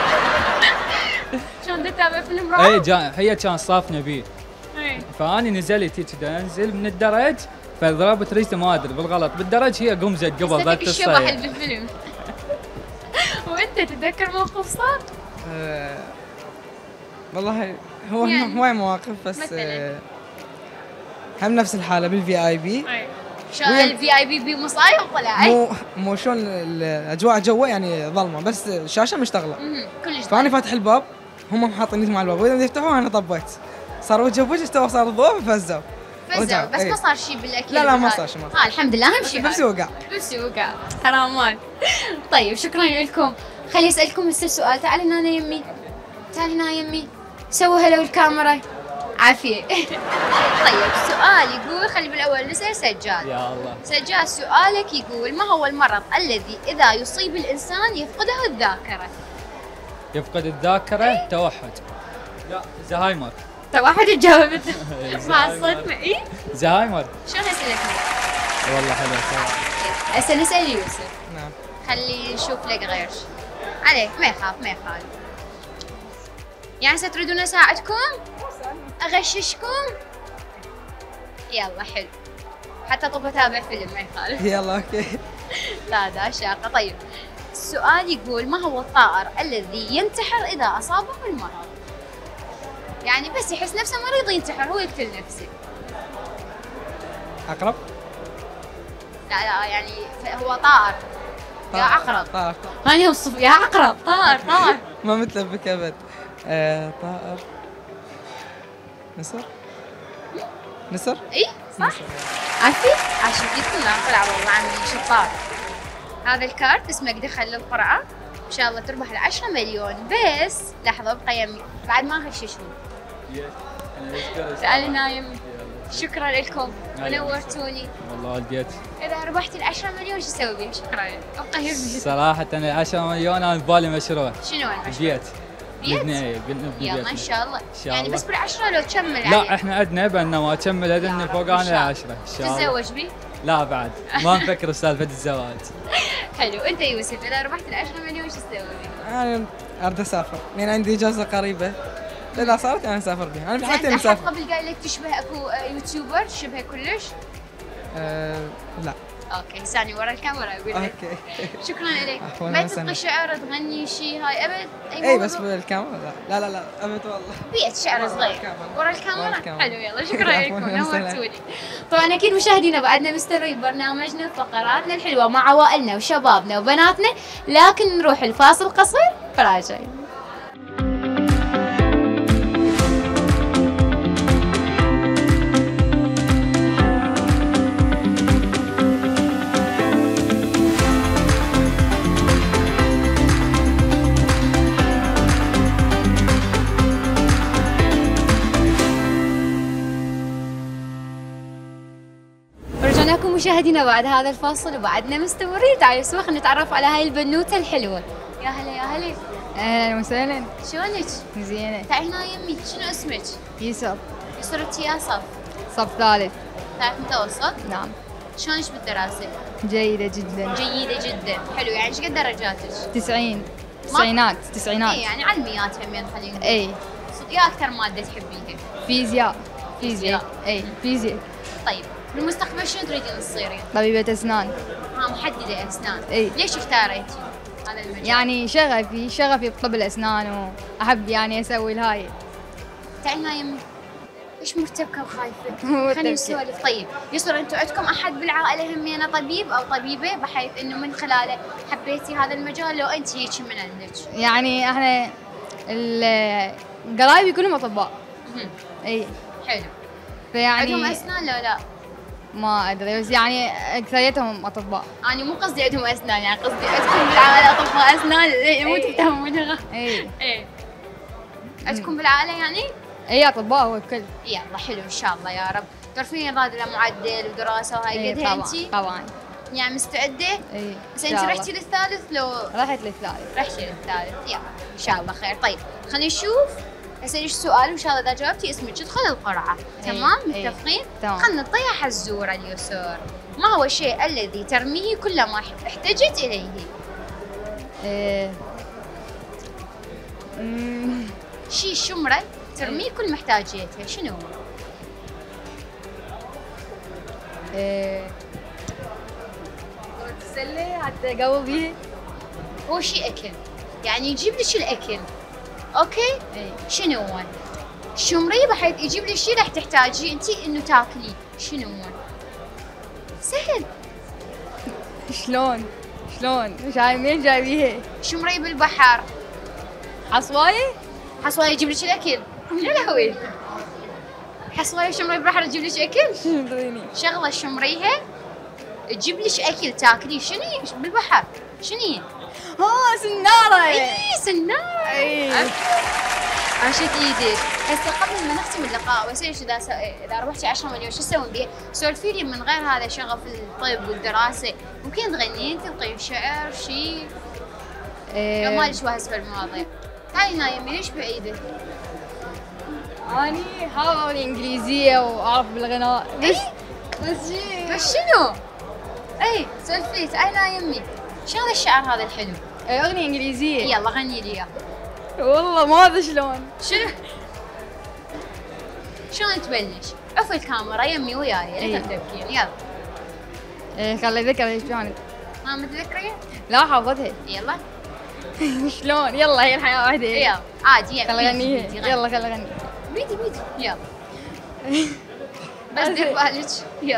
شلون تتابع فيلم رعب؟ اي هي كان صافنه بيه، اي فاني نزلت هيك انزل من الدرج، فضربت ريسته ما ادري بالغلط بالدرج، هي قمزت قبل ذات حسيتك الشبح اللي الصيد. بالفيلم. وانت تتذكر موقف صار؟ والله هو يعني هواي مواقف، بس مثلاً؟ هم نفس الحاله بالفي اي بي. اي شلون الفي اي بي مصايب طلع؟ اي مو شلون الاجواء جوا يعني ظلمه، بس الشاشه مشتغله. كلش. فاني فاتح الباب، هم حاطين مع الباب، واذا يفتحوه انا طبيت، صار وجه بوجه، استوى صار الضوء فزوا. فزوا بس إيه. ما صار شيء بالاكيد. لا ما صار شيء، ما صار. الحمد لله، اهم شيء بس وقع. بس وقع حرامان. طيب شكرا لكم. خلي اسالكم هسه سؤال. تعال هنا يمي، تعال هنا يمي، سووا هلا الكاميرا عافيه. طيب سؤال يقول، خلي بالاول نسال سجاد. يا الله. سجاد سؤالك يقول ما هو المرض الذي اذا يصيب الانسان يفقده الذاكره؟ يفقد الذاكره، توحد. لا زهايمر. واحد تجاوب مع الصدمه. اي زهايمر. شلون اسالك؟ والله حلو. هسه نسال يوسف. نعم. خلي نشوف لك غير عليك، ما يخاف ما يخاف. يعني هسه تريدون اساعدكم؟ اغششكم؟ يلا حلو، حتى طب اتابع فيلم ما يخالف. يلا اوكي. لا دا شاقة. طيب السؤال يقول ما هو الطائر الذي ينتحر اذا اصابه المرض؟ يعني بس يحس نفسه مريض ينتحر، هو يقتل نفسه. عقرب. لا يعني هو طائر. يا عقرب. طائر. هاني اوصف يا عقرب. طائر طائر. ما متلبك ابد. طائر. نسر. اي صح. عارفين عشان فيكم لا طلع والله عمي شطار. هذا الكارت اسمك دخل للقرعه، ان شاء الله تربح ال10 مليون. بس لحظه ابقى يمي بعد ما غششون. تعالي نايم. شكرا لكم ونورتوني. والله وديت. اذا ربحت ال10 مليون شو اسوي بيهم؟ شكرا. ابقى يمي. صراحه انا 10 مليون انا ببالي مشروع. شنو المشروع؟ بيت. بيت؟ يلا ان شاء الله. يعني بس بال10 لو تكمل عليه. لا احنا عندنا بأنه ما اكمل عندنا فوق انا 10 ان شاء الله. تتزوج بي؟ لا بعد ما نفكر بسالفه الزواج. حلو. انت يوسف اذا ربحت ال10 مليون شو تسوي بي؟ انا اريد اسافر، لان عندي اجازه قريبه، اذا صارت انا اسافر بها. انا بحياتي أحد مسافر. قبل قال لك تشبه اكو يوتيوبر تشبه كلش؟ لا. اوكي ثاني ورا الكاميرا اقول لك. اوكي. شكرا لك. عفواً، ما وسهلاً. تبقى شعر تغني شيء هاي ابد؟ اي بس بالكاميرا لا ابد والله. بيت شعر صغير ورا الكاميرا. الكاميرا. حلو يلا شكرا عفواً، لكم وسهلاً. نورتوني. طبعا اكيد مشاهدينا بعدنا مستمرين ببرنامجنا فقراتنا الحلوه مع عوائلنا وشبابنا وبناتنا، لكن نروح الفاصل قصير وراجعين. رجعنا لكم مشاهدينا بعد هذا الفاصل وبعدنا مستمرين. تعالوا سوا خلينا نتعرف على هاي البنوته الحلوه. يا هلا يا هلا. اهلا وسهلا. شلونك؟ زينه. تعالي هنا يمي. شنو اسمك؟ يوسف. صرتي يا صف؟ صف ثالث. ثالث متوسط؟ نعم. شلونك بالدراسه؟ جيدة جدا. جيدة جدا. حلو. يعني ايش قد درجاتك؟ 90. تسعينات. اي يعني علميات همين خلينا نقول. اي. يا اكثر ماده تحبيها؟ فيزياء. فيزياء. فيزياء. طيب بالمستقبل شنو تريدين تصيرين؟ طبيبة اسنان. محدده اسنان. اي. ليش اختاريتي هذا المجال؟ يعني شغفي بطب الاسنان واحب يعني اسوي الهاي. تعالي هنا يمي. ليش مرتبكه وخايفه؟ خلينا نسولف. طيب يسر انتم عندكم احد بالعائله همينه طبيب او طبيبه بحيث انه من خلاله حبيتي هذا المجال لو انت هيك من عندك؟ يعني احنا قرايبي كلهم اطباء. اي. حلو. فيعني عندهم اسنان لو لا؟ ما ادري بس يعني اكثريتهم اطباء. انا مو قصدي عندهم اسنان، يعني قصدي عندكم بالعائله اطباء اسنان مو تفتهمونها. اي ايه عندكم بالعائله يعني؟ اي اطباء هو الكل. يلا حلو ان شاء الله يا رب. تعرفين راد له معدل ودراسه وهاي قدها انتي؟ طبعا يعني مستعده؟ اي بس انت رحتي للثالث لو رحت للثالث. رحتي للثالث يلا ان شاء الله خير. طيب خلينا نشوف اسالك سؤال وان شاء الله اذا جاوبتي اسمك تدخل القرعه. تمام متفقين؟ تمام. خلينا نعطيها حزوره اليسار. ما هو الشيء الذي ترميه كلما احتجت اليه؟ شيء شمره ترميه كل ما احتاجيتها، شنو هو؟ تسلي حتى قبل بيه. هو شيء اكل، يعني يجيب لك الاكل. اوكي؟ اي شنو هو؟ شمريه بحيث يجيب لك شيء راح تحتاجيه انت انه تاكليه، شنو هو؟ سهل. شلون مش عارف منين جايبيها. شمريه بالبحر. حصوايه حصوايه يجيب لك الاكل. يا لهوي. حصوايه شمريه بالبحر تجيب لك اكل؟ شغله شمريها تجيب لك اكل تاكليه، شنو هي بالبحر؟ شنو هي؟ سناره. اي سناره. اي عاشت ايدك. هسه قبل ما نختم اللقاء واسالك اذا ربحتي 10 مليون شو تسوين بيه؟ سولفي لي من غير هذا شغف الطب والدراسه، ممكن تغنين تلقين شعر شيء؟ لو مالك وهس بالمواضيع. هاي نايمه ليش بعيدك؟ اني حافظه الانجليزيه واعرف بالغناء بس شنو؟ اي سولفي تعالي يمي شغل الشعر هذا الحلو. اغنيه انجليزيه. يلا غني لي اياه. والله ما ادري شلون. شلون تبلش؟ عفوا الكاميرا يمي وياي لا تبكين يلا. خلي ذكر ايش كانت. ما متذكرين؟ لا حافظتها. يلا. شلون؟ يلا هي الحياه واحده. يلا عادي خلي غنيها. يلا خلي غني. بيدي يلا. بس دير بالك.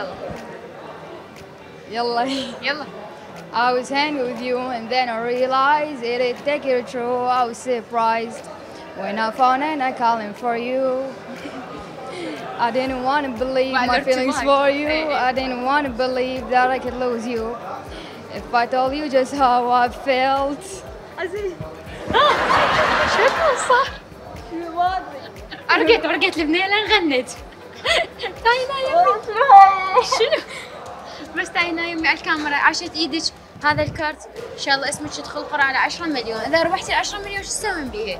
يلا. I was hanging with you and then I realized it'd take you through. I was surprised when I found and I calling for you. I didn't want to believe my feelings for you. I didn't want to believe that I could lose you. If I told you just how I felt. شو صح؟ عرقت البنية لين غنت. تاينا يمي. شنو؟ بس تاينا يمي على الكاميرا عاشت ايدك. هذا الكارت ان شاء الله اسمك يدخل قرعه على 10 مليون، اذا ربحتي 10 مليون شو تسوين بيه؟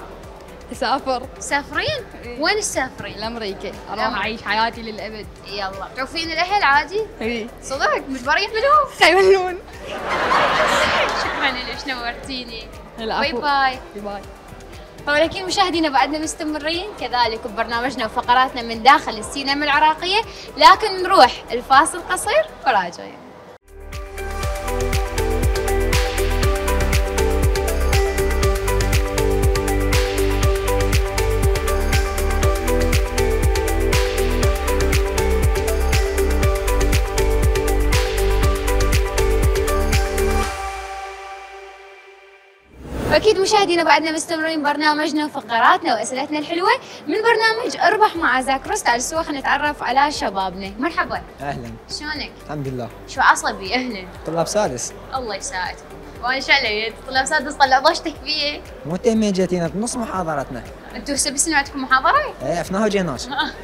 سافرين؟ وين تسافرين؟ لامريكا، اروح اعيش حياتي للابد. يلا تشوفين الاهل عادي؟ اي صدق مجبرين يحملون؟ يحملون. شكرا لك نورتيني. باي باي. ولكن مشاهدينا بعدنا مستمرين كذلك ببرنامجنا وفقراتنا من داخل السينما العراقيه، لكن نروح الفاصل قصير وراجعين. أكيد مشاهدينا بعدنا مستمرين برنامجنا وفقراتنا وأسئلتنا الحلوة من برنامج اربح مع زاكروس. تعالوا سوا خلينا نتعرف على شبابنا. مرحبا. أهلا. شلونك؟ الحمد لله. شو عصبي؟ أهلا. طلاب سادس. الله يساعدك. وأنا شو علي؟ طلاب سادس طلع ضوجتك فيه. مو تهمي جيتينا بنص محاضرتنا. أنتوا هسه بس عندكم محاضرة؟ إيه عرفناها وجيناش.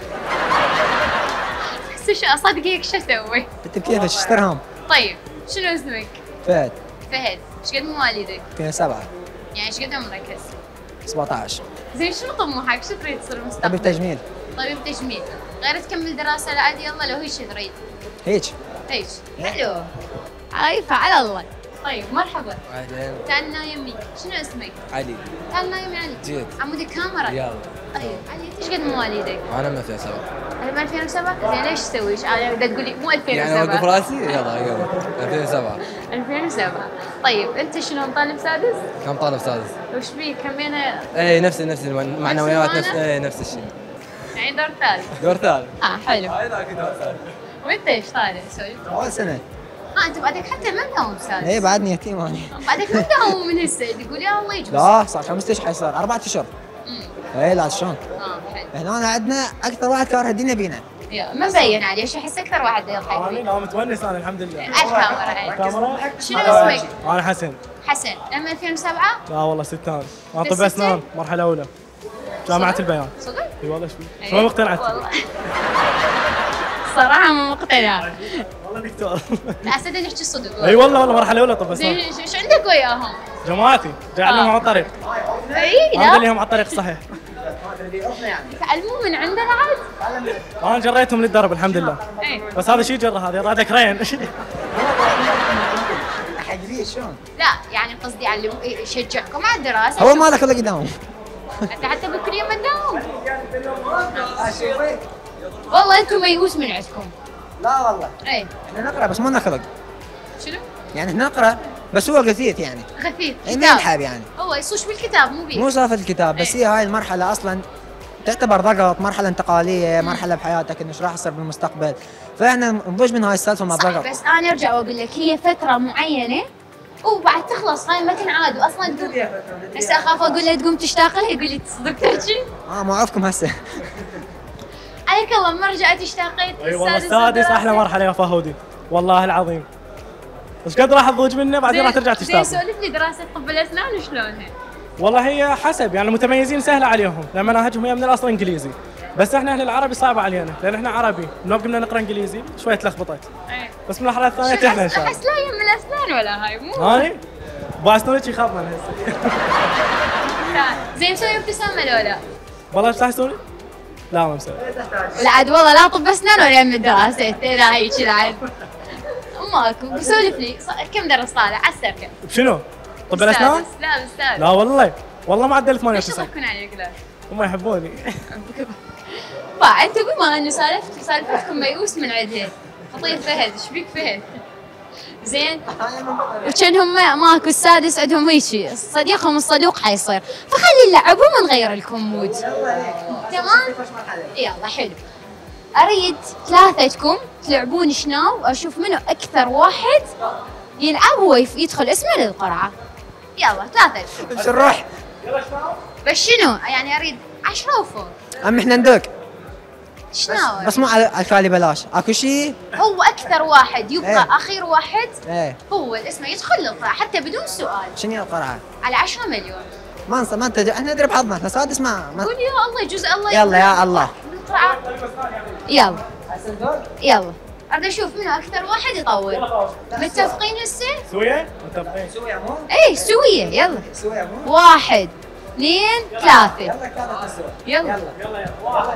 هسه شو أصدقك شو أسوي؟ أنت بكيفك اشترهم؟ طيب شنو اسمك؟ فهد. فهد، ايش قد مواليدك؟ 2007. يعني ايش قد عمرك هسه؟ 17. زين شنو طموحك؟ شو تريد تصير بالمستقبل؟ طبيب تجميل. طبيب تجميل، غير تكمل دراسة لا عادي يلا لو هيك تريد؟ هيك. حلو. عايفة على الله. طيب مرحبا. أهلا. تعال يمي، شنو اسمك؟ علي. تعال يمي علي. جيد. عمود الكاميرا. يلا. طيب علي انت ايش قد مواليدك؟ أنا من 2007. من 2007؟ زين ليش تسوي؟ انا بدك تقول لي مو 2007 يعني أوقف راسي؟ يلا 2007. 2007. طيب انت شنو طالب سادس؟ كم طالب سادس؟ وش بيك كمينا؟ ايه نفس المعنويات نفس الشيء. يعني دور ثالث. دور ثالث. حلو. هذاك دور ثالث. وانت ايش طالع تسوي؟ أول سنة. انت بعدك حتى ما مداوم سادس. ايه بعدني يتيم أنا. بعدك ما مداوم من هسه تقول يا الله يجوز. لا صار 5 اشهر صار 4 اشهر. ايه لا شلون؟ حلو. هنا عندنا اكثر واحد كاره الدنيا بينا. يا مبين عليه، شو احس اكثر واحد يضحك انا فيه. لا متونس انا الحمد لله. على الكاميرا. الكاميرا. شنو اسمك؟ انا حسن. حسن، من 2007؟ لا والله ستان، انا طب ستة؟ اسنان مرحله اولى جامعه البيان. صدق؟ اي والله شو ما اقتنعت. والله صراحة ما مقتنعة. والله دكتور. لا صدق نحكي الصدق. اي والله عندك اولى طب اسنان. زين شو عندك وياهم؟ جماعتي جاي اعلمهم على الطريق. اي لا. ادلهم على الطريق الصحيح. تعلمون من عندنا عاد؟ انا جريتهم للدرب الحمد لله. اي بس هذا شي جره هذه راد كرين. حجري شلون؟ لا يعني قصدي يعلم يشجعكم على الدراسة. هو ما ذاك اللي قدامهم. انت حتى بالكلية ما تداوم. والله انتم ميؤوس من عندكم. لا والله. اي احنا نقرا بس ما نخلق. شنو؟ يعني احنا نقرا بس هو غثيث يعني. خفيف. اي كتاب. ما يلحق يعني. هو يصوش بالكتاب مو بيه. مو سالفه الكتاب بس هي هاي المرحله اصلا تعتبر ضغط، مرحله انتقاليه، مرحله بحياتك انه ايش راح يصير بالمستقبل، فاحنا نضوج من هاي السالفه مع صح، الضغط. بس انا ارجع واقول لك هي فتره معينه وبعد تخلص هاي ما تنعاد واصلا تقوم. هسه اخاف اقول له تقوم تشتاق لها يقول لي تصدق تحكي؟ ما اعرفكم هسه. عليك الله ما رجعت اشتاقيت. اي والله السادس احلى مرحله يا فهودي والله العظيم. ايش قد راح تضوج منه بعدين راح ترجع تشتاق. زين سولف لي دراسه طب الاسنان شلونها؟ والله هي حسب يعني المتميزين سهله عليهم لان مناهجهم هي من الاصل انجليزي، بس احنا اهل العربي صعبه علينا لان احنا عربي لو قمنا نقرا انجليزي شويه تلخبطت. ايه بس من المرحله الثانيه تحنا ان شاء الله. احس لا يم الاسنان ولا هاي مو. هاني باستونك يخاف من هسه. زين مسوي ابتسامه لولا؟ والله ايش راح يسوي؟ لا ما مسوي. لا عاد والله لا طب اسنان ولا يم الدراسه لا هيك لا عاد. ماكو سولف لي كم درس طالع على السركه؟ بشنو؟ طب الاسنان؟ لا بالسادس. لا والله معدل ليش 98. يضحكون عليك لا؟ هم يحبوني. انتم بما انه سالفتكم ميؤوس من عندها. خطير فهد ايش بيك فهد؟ زين وكان هم ماكو السادس عندهم هيك صديقهم الصدوق حيصير فخلي نلعبهم ونغير لكم مود. تمام؟ يلا حلو. اريد ثلاثتكم تلعبون شناو واشوف منو اكثر واحد يلعب هو يدخل اسمه للقرعه. يلا ثلاثتكم. شو نروح؟ بس شنو؟ يعني اريد 10 وفوق. احنا ندوق. شنو؟ بس مو على الخالي بلاش، اكو شيء؟ هو اكثر واحد يبقى ايه. اخير واحد ايه هو اسمه يدخل للقرعه حتى بدون سؤال. شنو هي القرعه؟ على 10 مليون. ما انت احنا ندري بحظنا، احنا سادس ما قول يا الله جزء الله. يلا يا الله. بالقرعه. يلا اريد اشوف منو اكثر واحد يطول. متفقين هسه؟ سويه؟ متفقين. سويه مو؟ اي سويه يلا. سويه مو؟ 1 2 3 يلا كانت السويه. يلا. يلا 1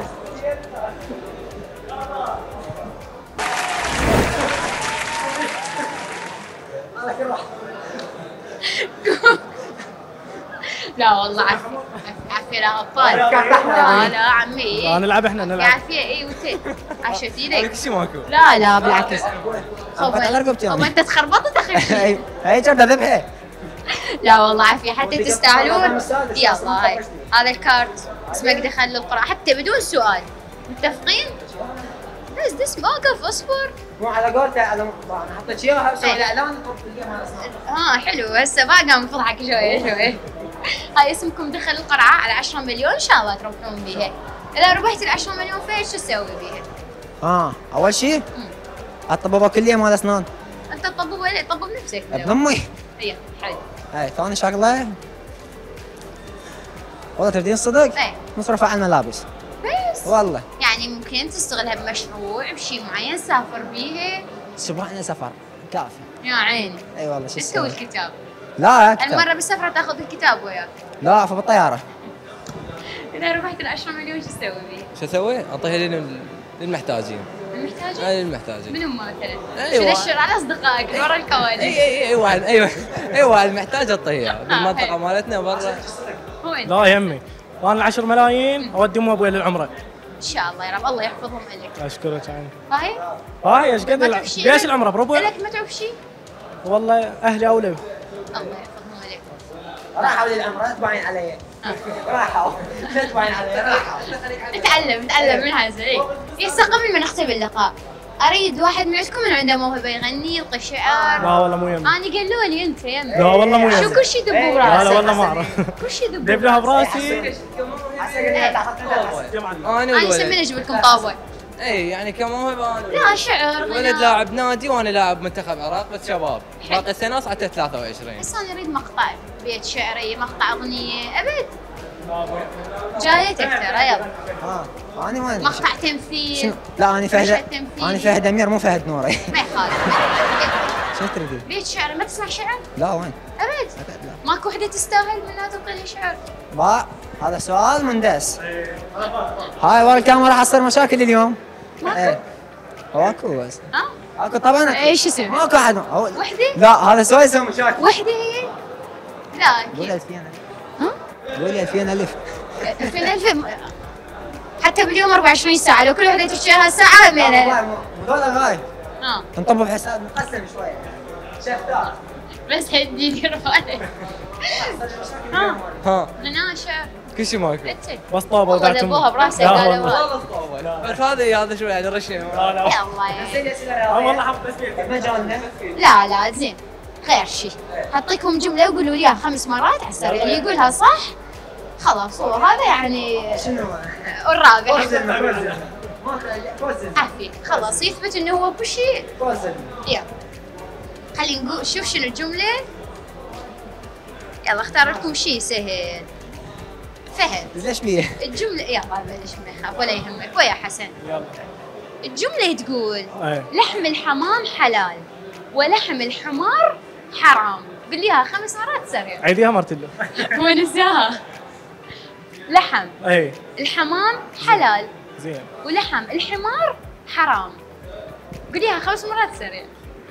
لا والله عافية لا أبطال. لا عمي. لا نلعب احنا نلعب. عافية اي وانت عشت ايدك. شيء ماكو. لا بالعكس. على رقبتي هو انت تخربطت اخي. هي جرده ذبحه. لا والله عافية حتى تستاهلون. يلا هاي هذا الكارت اسمك دخل للقرعة حتى بدون سؤال. متفقين؟ بس اوقف اصبر. مو على قولته انا حطيت اياها لا اعلان. حلو هسه بقى قام يفضحك شوي. هاي اسمكم دخل القرعة على 10 مليون ان شاء الله تربحون بيها. اذا ربحت ال 10 مليون فهد شو تسوي بيها؟ اول شيء الطبابه كليه مال اسنان. انت تطبب ولا تطبب نفسك؟ ابن امي. اي حلو. هاي ثاني شغله والله تبدين صدق؟ ايه نصرف على الملابس. بس والله يعني ممكن تستغلها بمشروع بشيء معين سافر بيها. اسبوعنا سفر كافي. يا عيني. اي والله شو تسوي الكتاب؟ لا كتاب. المرة بالسفرة تاخذ الكتاب وياك. لا فبالطياره. اذا ربحت ال 10 مليون شو تسوي بيه؟ شو اسوي؟ اعطيها للمحتاجين. المحتاجين؟ اي للمحتاجين. منو مثلا؟ أيوة. تبشر على اصدقائك برا الكواليس. اي واحد اي واحد محتاج اعطيها بالمنطقه مالتنا برا. هو انت. لا يهمي وانا 10 ملايين اوديهم ابوي للعمره. ان شاء الله يا رب الله يحفظهم لك. اشكرك عيني. هاي؟ ايش قد ليش العمره بربع؟ لك ما تعرف شيء؟ والله اهلي اولى. الله يحفظهم لك. راحوا للعمره تباين علي. راحوا لا تباين علي راحوا. نتعلم من هذا. هسه قبل ما نختم اللقاء اريد واحد منكم من عنده موهبه يغني يلقي شعر. لا والله مو يمي. انا قالوا لي انت يمي. لا والله مو يمي. شو كل شيء يدب براسك؟ لا والله ما اعرف. كل شيء يدب دب لها براسي. انا يسميني اجيب لكم طابه. اي يعني كموهبه لا شعر ولد غناء. لاعب نادي وانا لاعب منتخب العراق بس شباب باقي السنه صعدت 23. بس انا اريد مقطع بيت شعري، مقطع اغنيه، ابد جايتك ترى. يلا انا ما مقطع تمثيل. شنو؟ لا انا مشهد فهد، تمثيلي. انا فهد امير مو فهد نوري. ما يخالف. شنو تريدين؟ بيت شعر، ما تسمع شعر؟ لا وين؟ ابد ماكو وحده تستاهل من لا تلقي لي شعر. با هذا سؤال مندس. هاي ورا الكاميرا راح تصير مشاكل اليوم. ايه اكو بس. اكو طبعا. ايش اسمه؟ ماكو احد. وحده؟ لا هذا سؤال يسوي مشاكل. وحده هي؟ لا اكيد. قولي 2000 ألف. قولي 2000 ألف. 2000 حتى باليوم 24 ساعة، لو كل وحدة تشتريها ساعة من هذول غاي. نطب بحساب نقسم شوية. شفتها. بس هدي دير بالك. ها غناء شعر كل شيء ماكو. وسطوبه ودعتم. ابوها براسها قالوا بس هذا شو يعني رشة. يلا يا والله حط مجالنا. لا زين غير شيء. اعطيكم جملة وقولوا لي 5 مرات على السريع، اللي يقولها صح خلاص هو هذا يعني شنو؟ الرابع. فوزن. عافية خلاص يثبت انه هو بشي. فوزن. يلا خلينا نقول شوف شنو الجملة. يلا اختار لكم شيء سهل. فهد ليش بيه؟ الجملة يلا بلش ما يخاف ولا يهمك ويا حسن. يلا الجملة تقول أيه. لحم الحمام حلال ولحم الحمار حرام. قل ليها 5 مرات سريع. عيديها مرتين. ونساها. لحم اي الحمام حلال زين ولحم الحمار حرام. قوليها 5 مرات سريع.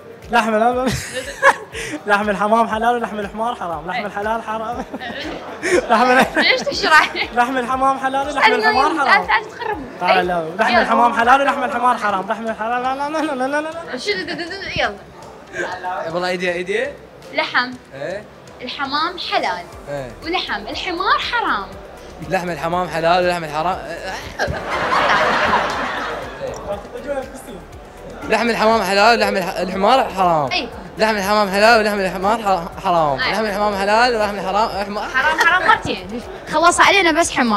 لحم الحمام حلال ولحم الحمار حرام. لحم الحلال حرام. ليش تشرح؟ لحم الحمام حلال ولحم الحمار حرام. تعال تخرب. لا لحم الحمام حلال ولحم الحمار حرام. لحم الحلال لا لا لا لا لا. شنو يلا. والله ايدي لحم ايه الحمام حلال ايه ولحم الحمار حرام. لحم الحمام حلال ولحم الحرام. لحم الحمام حلال ولحم الحمار حرام. اي لحم الحمام حلال ولحم الحمار حرام. لحم الحمام حلال ولحم الحرام حرام مرتين. خلص علينا بس حمار.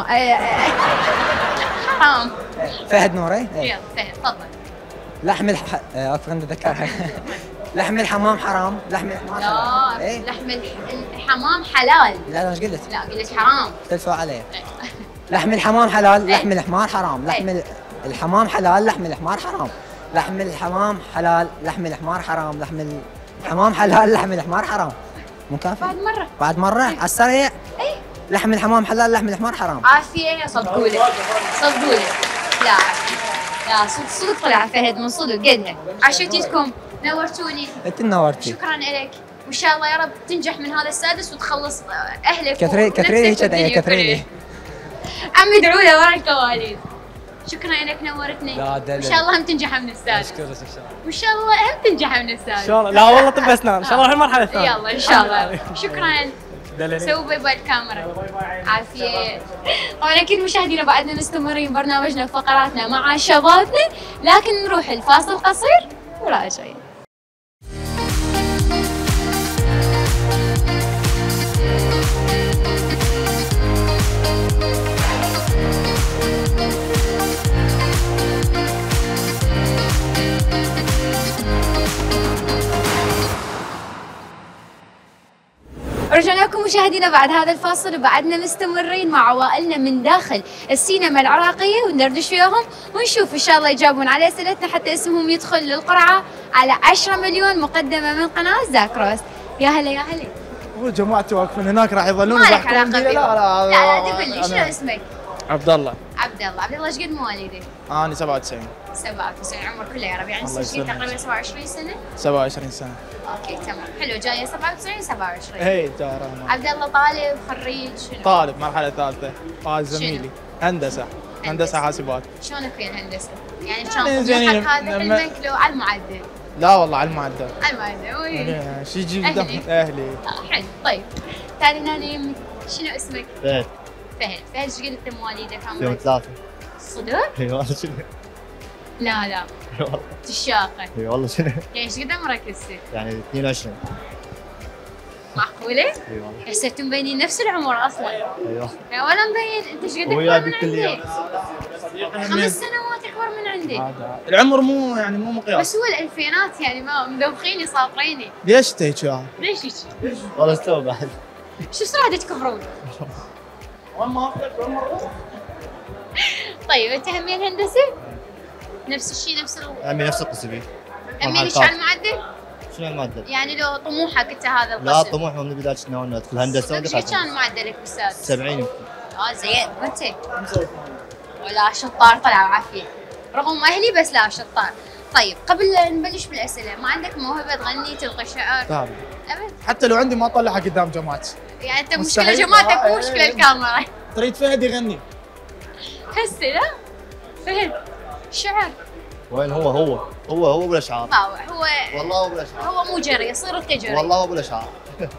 حرام. فهد نوري. يلا فهد تفضل. لحم عفوا اتذكرها. لحم الحمام حرام. لحم الحمار حرام. لا لحم الحمام حلال. لا ايش قلت؟ لا قلت حرام. تلفوا علي. لحم الحمام حلال. لحم الحمار حرام. لحم الحمام حلال. لحم الحمار حرام. لحم الحمام حلال. لحم الحمار حرام. لحم الحمام حلال. لحم الحمار حرام. مكافأة بعد مرة على السريع. اي لحم الحمام حلال. لحم الحمار حرام. عافية. صدقوا لي لا صدق طلع فهد من صدق قدها. عشتيتكم نورتوني. انت نورتي. شكرا لك وان شاء الله يا رب تنجح من هذا السادس وتخلص اهلك. كثري كثري. عمي ادعوا له ورا الكواليس. شكرا لك نورتني. لا ان شاء الله هم تنجح من السادس. اشكرك ان شاء الله. وان شاء الله هم تنجح من السادس. ان شاء الله. لا والله طب اسنان ان شاء الله راح المرحله الثانيه. يلا ان شاء الله. شكرا. سووا باي باي الكاميرا. عافية. طبعا اكيد مشاهدينا بعدنا مستمرين برنامجنا فقراتنا مع شبابنا، لكن نروح الفاصل قصير وراجعين. رجعنا لكم مشاهدينا بعد هذا الفاصل وبعدنا مستمرين مع عوائلنا من داخل السينما العراقية وندردش وياهم ونشوف إن شاء الله يجاوبون على أسئلتنا حتى اسمهم يدخل للقرعة على 10 مليون مقدمة من قناة زاكروس. يا هلا يا هلا. وجماعتي واقفين هناك راح يظلون ما لك علاقة فيهم. لا تقول لي شنو أنا اسمك؟ عبد الله. عبد الله ايش قد مواليدك؟ أنا 97. 97 عمر كله يا رب يعني الله سجلت يسلمك. تقريبا 27 سنة؟ 27 سنة. اوكي تمام حلو جاية 97 27. هي جارة. عبد الله طالب خريج شنو؟ طالب مرحلة ثالثة. هذا زميلي. هندسة حاسبات. شلونك في الهندسة؟ يعني يعني شلون زينين. طموحك هذا حلمك لو على المعدل؟ لا والله على المعدل. على المعدل وي. يعني شي يجي أهلي. قدام أهلي. حلو طيب تعال هنا يمك شنو اسمك؟ فهد. فهد ايش قد مواليدك يوم عمرك؟ 3. صدق؟ اي والله شنو؟ لا اي والله. تشاقة. اي والله شنو؟ يعني ايش قد عمرك هسه؟ يعني 22. معقولة؟ اي والله. هسه انتم مبينين نفس العمر اصلا. ايوه. ولا مبين انت ايش قد وياي اكبر من بالكلية. عندي؟ 5 سنوات اكبر من عندي. العمر مو يعني مو مقياس. بس هو الالفينات يعني ما مدوخيني صابريني. ليش تهيك؟ ليش هيك؟ والله استوى بعد. شو سرعة تكبرون؟ طيب انت همين هندسة؟ نفس الشيء نفس عمي نفس القسم. همين ايش على المعدل؟ شنو المعدل؟ يعني لو طموحك انت هذا القسم. لا طموحنا من بداية ندخل هندسة. ايش كان معدلك بالسادس؟ 70. زين وانت؟ ولا شطار طلع عافية. رغم اهلي بس لا شطار. طيب قبل لا نبلش بالاسئلة، ما عندك موهبة تغني تلقي شعر؟ طبعا. ابد؟ حتى لو عندي ما اطلعها قدام جماعتي. يعني انت مشكلة جماعتك مو مشكلة الكاميرا. تريد فهد يغني. هسه لا؟ فهد شعر. وين هو بالاشعار. باوع هو والله هو بالاشعار. هو مو جري يصير كجري. والله هو بالاشعار.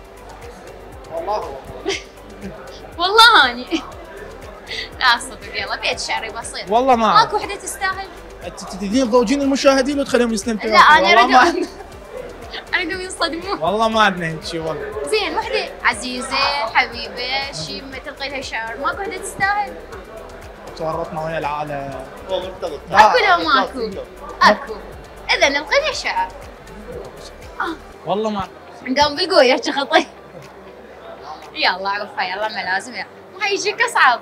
والله هاني. لا صدق يلا بيت شعري بسيط. والله ماكو وحده تستاهل. تدين ضوجين المشاهدين وتخليهم يستمتعون. لا انا اريدهم ينصدمون. والله ما عندنا هيك شيء والله. زين وحده عزيزه حبيبه شيء ما تلقي لها شعر ماكو وحده تستاهل. تورطنا ويا العالم. اكو لو ماكو؟ اكو. اذا نلقي لها شعر. والله ما قام بالقويه شخطي. يلا عوفه يلا ما لازم يلا ما يجيك اصعب.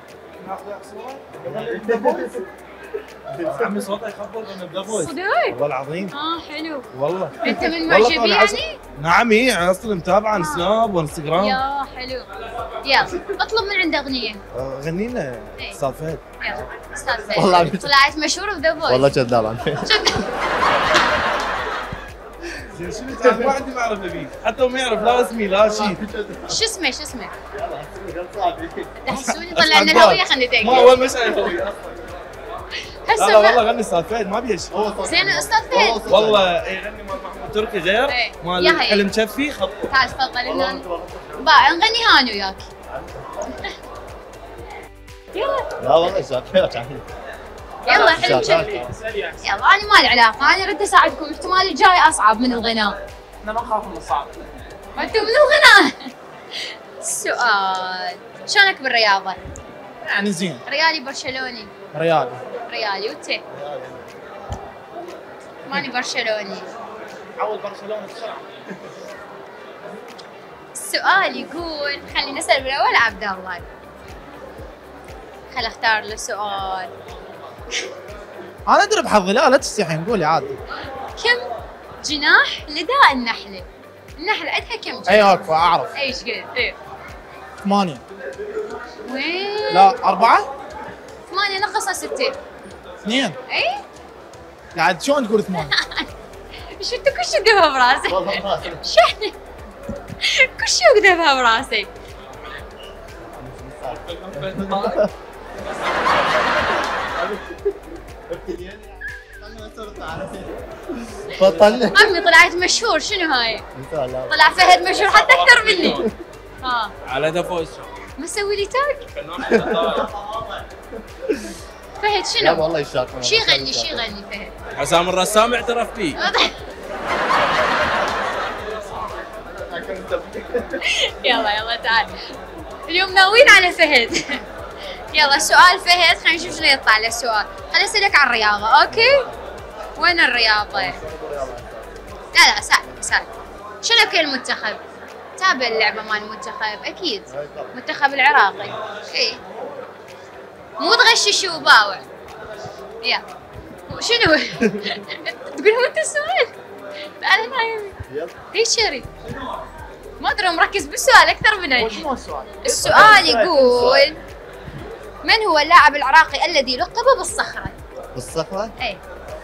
عمي صوته يخبر من الدبوس. صدق؟ والله العظيم. حلو. والله. انت من معجبين يعني؟ نعم اصلا متابعه انستغرام وانستغرام. يا حلو. يلا اطلب من عنده اغنيه. غني لنا استاذ فهد. يلا استاذ فهد. والله طلعت مشهور بذا فويس. والله كذاب انت. شنو ما عندي معرفه فيه، حتى هو ما يعرف لا اسمي لا شيء. شو اسمه؟ تحسوني طلع لنا الهويه خلينا نتاكد. ما اول مشعل الهويه هسه لا والله غني استاذ فهد ما بيش. زين استاذ فهد والله يغني مال محمود تركي غير مال المشفي خط. تعال تفضل هنا نغني هاني وياك. يلا لا والله شاكر. يلا حلو يلا انا ما لي علاقه انا اريد اساعدكم احتمال الجاي اصعب من الغناء. احنا ما نخاف من الصعب. انتم من الغناء. السؤال شلونك بالرياضه؟ يعني زين. ريالي برشلوني. ريالي وانت؟ ماني برشلوني. عود برشلونه بسرعه. السؤال يقول خلينا نسال بالاول عبد الله. خل اختار له سؤال. انا ادري بحظي لا تستحين قولي عادي. كم جناح لداء النحله؟ النحله عندها كم جناح؟ اي اكفى اعرف. ايش قلت؟ 8. وين؟ لا 4. 8 نقصها 6. 2. اي؟ قاعد شلون تقول 8؟ شو انت كل شيء ذبها براسك؟ والله براسي. شو كل شيء ذبها براسك. بطلنا. عمي طلعت مشهور شنو هاي؟ طلع فهد مشهور حتى اكثر مني. على ذا فوز. ما اسوي لي تاج؟ فهد شنو؟ لا والله يشاطر. شي يغني فهد؟ حسام الرسام اعترف فيه. يلا تعال. اليوم ناويين على فهد. يلا سؤال فهد خلينا نشوف شنو يطلع له السؤال. خليني اسالك عن الرياضة، اوكي؟ وين الرياضة؟ لا سهل. شنو كل المنتخب؟ تابع اللعبة مال المنتخب اكيد. المنتخب العراقي. اي. مو تغششوا باوع. يلا. شنو؟ تقول هو انت السؤال؟ انا نايم. اي شري. ما ادري مركز بالسؤال اكثر من شنو السؤال؟ السؤال يقول من هو اللاعب العراقي الذي لقب بالصخرة؟ بالصخرة؟ اي.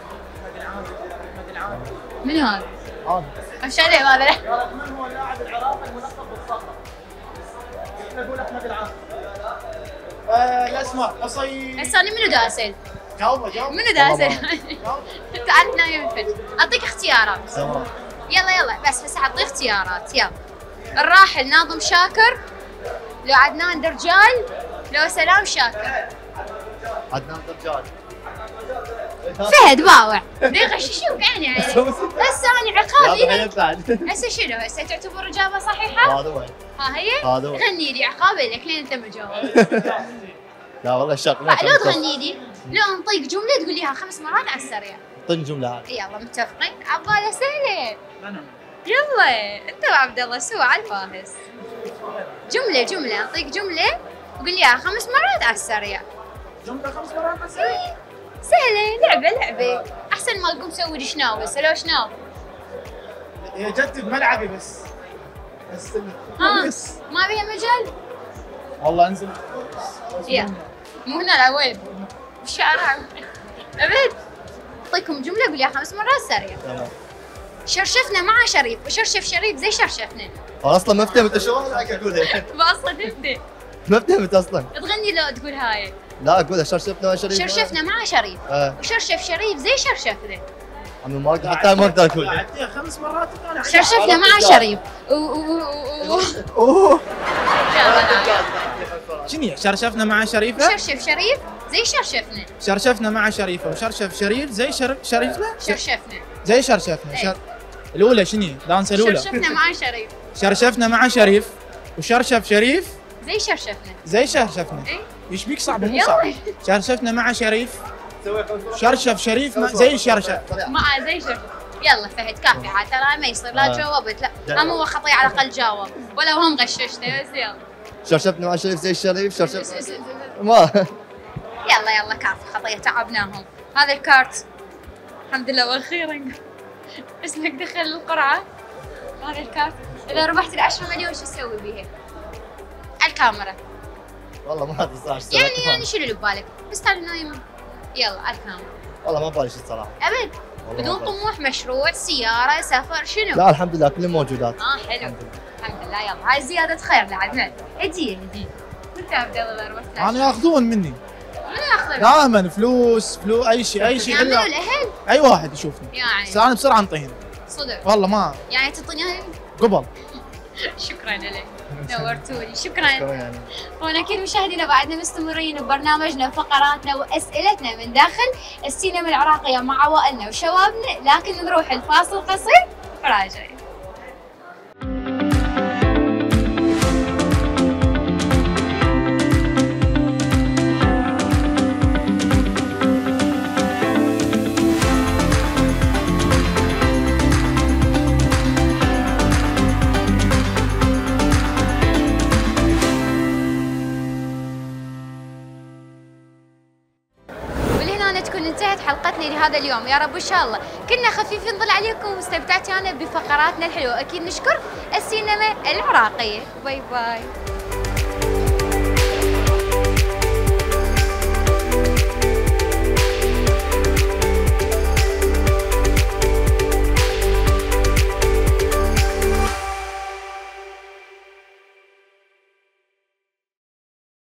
من هذا؟ عشان هذا من هو اللاعب العراقي الملقب بالصخرة؟ نقول احمد العاصي. الاسماء قصي. هسه انا منو دا اسال؟ جاوب. منو دا اسال؟ تعال نايم فل. اعطيك اختيارات. يلا بس هسه اعطيك اختيارات يلا. الراحل ناظم شاكر، لو عدنان درجال، لو سلام شاكر. عدنان درجال. فهد باوع يغششوك يعني هسه انا عقابي هسه شنو هسه تعتبر اجابه صحيحه؟ هذا وين؟ ها هي؟ غني لي عقابي لك لين انت مجاوب. لا والله الشاق لو تغني لي لو نطيق جمله تقول ليها 5 مرات على السريع. طق جمله عاد. يلا متفقين؟ عباله سهله. يلا انت وعبد الله سوا على الفاهس. جمله نطيق جمله وقول ليها 5 مرات على السريع. جمله 5 مرات على السريع. سهله، لعبه احسن ما تقوم تسوي لي شناوي. سلو شناو هي جت بملعبي بس ما بيها مجال. والله انزل. يلا مو هنا العويل بالشارع ابد. اعطيكم جمله قول لي 5 مرات سريع. تمام. شرشفنا مع شريف وشرشف شريف زي شرشفنا. اصلا ما فهمت شلون اقول هيك. اصلا فهمتي؟ ما فهمت اصلا. تغني لو تقول هاي. لا اقولها شرشفنا مع شريف. شرشفنا مع شريف وشرشف شريف زي شرشفنا. عمي ما اقدر حتى ما اقدر اقول. عديها 5 مرات شرشفنا مع شريف شنو شرشفنا مع شريفه؟ شرشف شريف زي شرشفنا. شرشفنا مع شريفه وشرشف شريف زي شريفنا؟ شرشفنا زي شرشفنا. الاولى شنو؟ دانسه الاولى. شرشفنا مع شريف. شرشفنا مع شريف وشرشف شريف زي شرشفنا. زي شرشفنا. ايه ايش بيك صعبه مو صعبه. شرشفنا مع شريف شرشف شريف زي شرشف مع زي شرشف. يلا فهد كافي عاد ترى ما يصير لا جاوبت لا هم هو خطي على الاقل جاوب ولا هم غششته بس يلا. شرشفنا مع شريف زي الشريف شرشف ما يلا كافي خطيه تعبناهم. هذا الكارت الحمد لله واخيرا اسمك دخل القرعه. هذا الكارت اذا ربحت ال10 مليون شو تسوي بيها؟ على الكاميرا. والله ما ادري صراحه. يعني شنو اللي ببالك؟ بس تعال نايمه. يلا على الكاميرا. والله ما ببالي شيء الصراحه. ابد بدون طموح مشروع سياره سفر شنو؟ لا الحمد لله كلهم موجودات. حلو الحمد لله. يلا هاي زياده خير لعد هديه انت عبد الله ربحت. انا ياخذون مني. من ياخذون؟ دائما فلوس اي شيء يعني الاهل؟ اي واحد يشوفني يعني بس انا بسرعه انطيهم صدق والله ما يعني تعطيني قبل. شكرا لك نورتوني. شكرا. وانا اكيد مشاهدينا بعدنا مستمرين ببرنامجنا وفقراتنا واسئلتنا من داخل السينما العراقيه مع عوائلنا وشبابنا، لكن نروح الفاصل قصير وراجعين. انتهت حلقتنا لهذا اليوم. يا رب ان شاء الله كنا خفيفين ظل عليكم واستمتعتوا بفقراتنا الحلوه. اكيد نشكر السينما العراقيه. باي باي.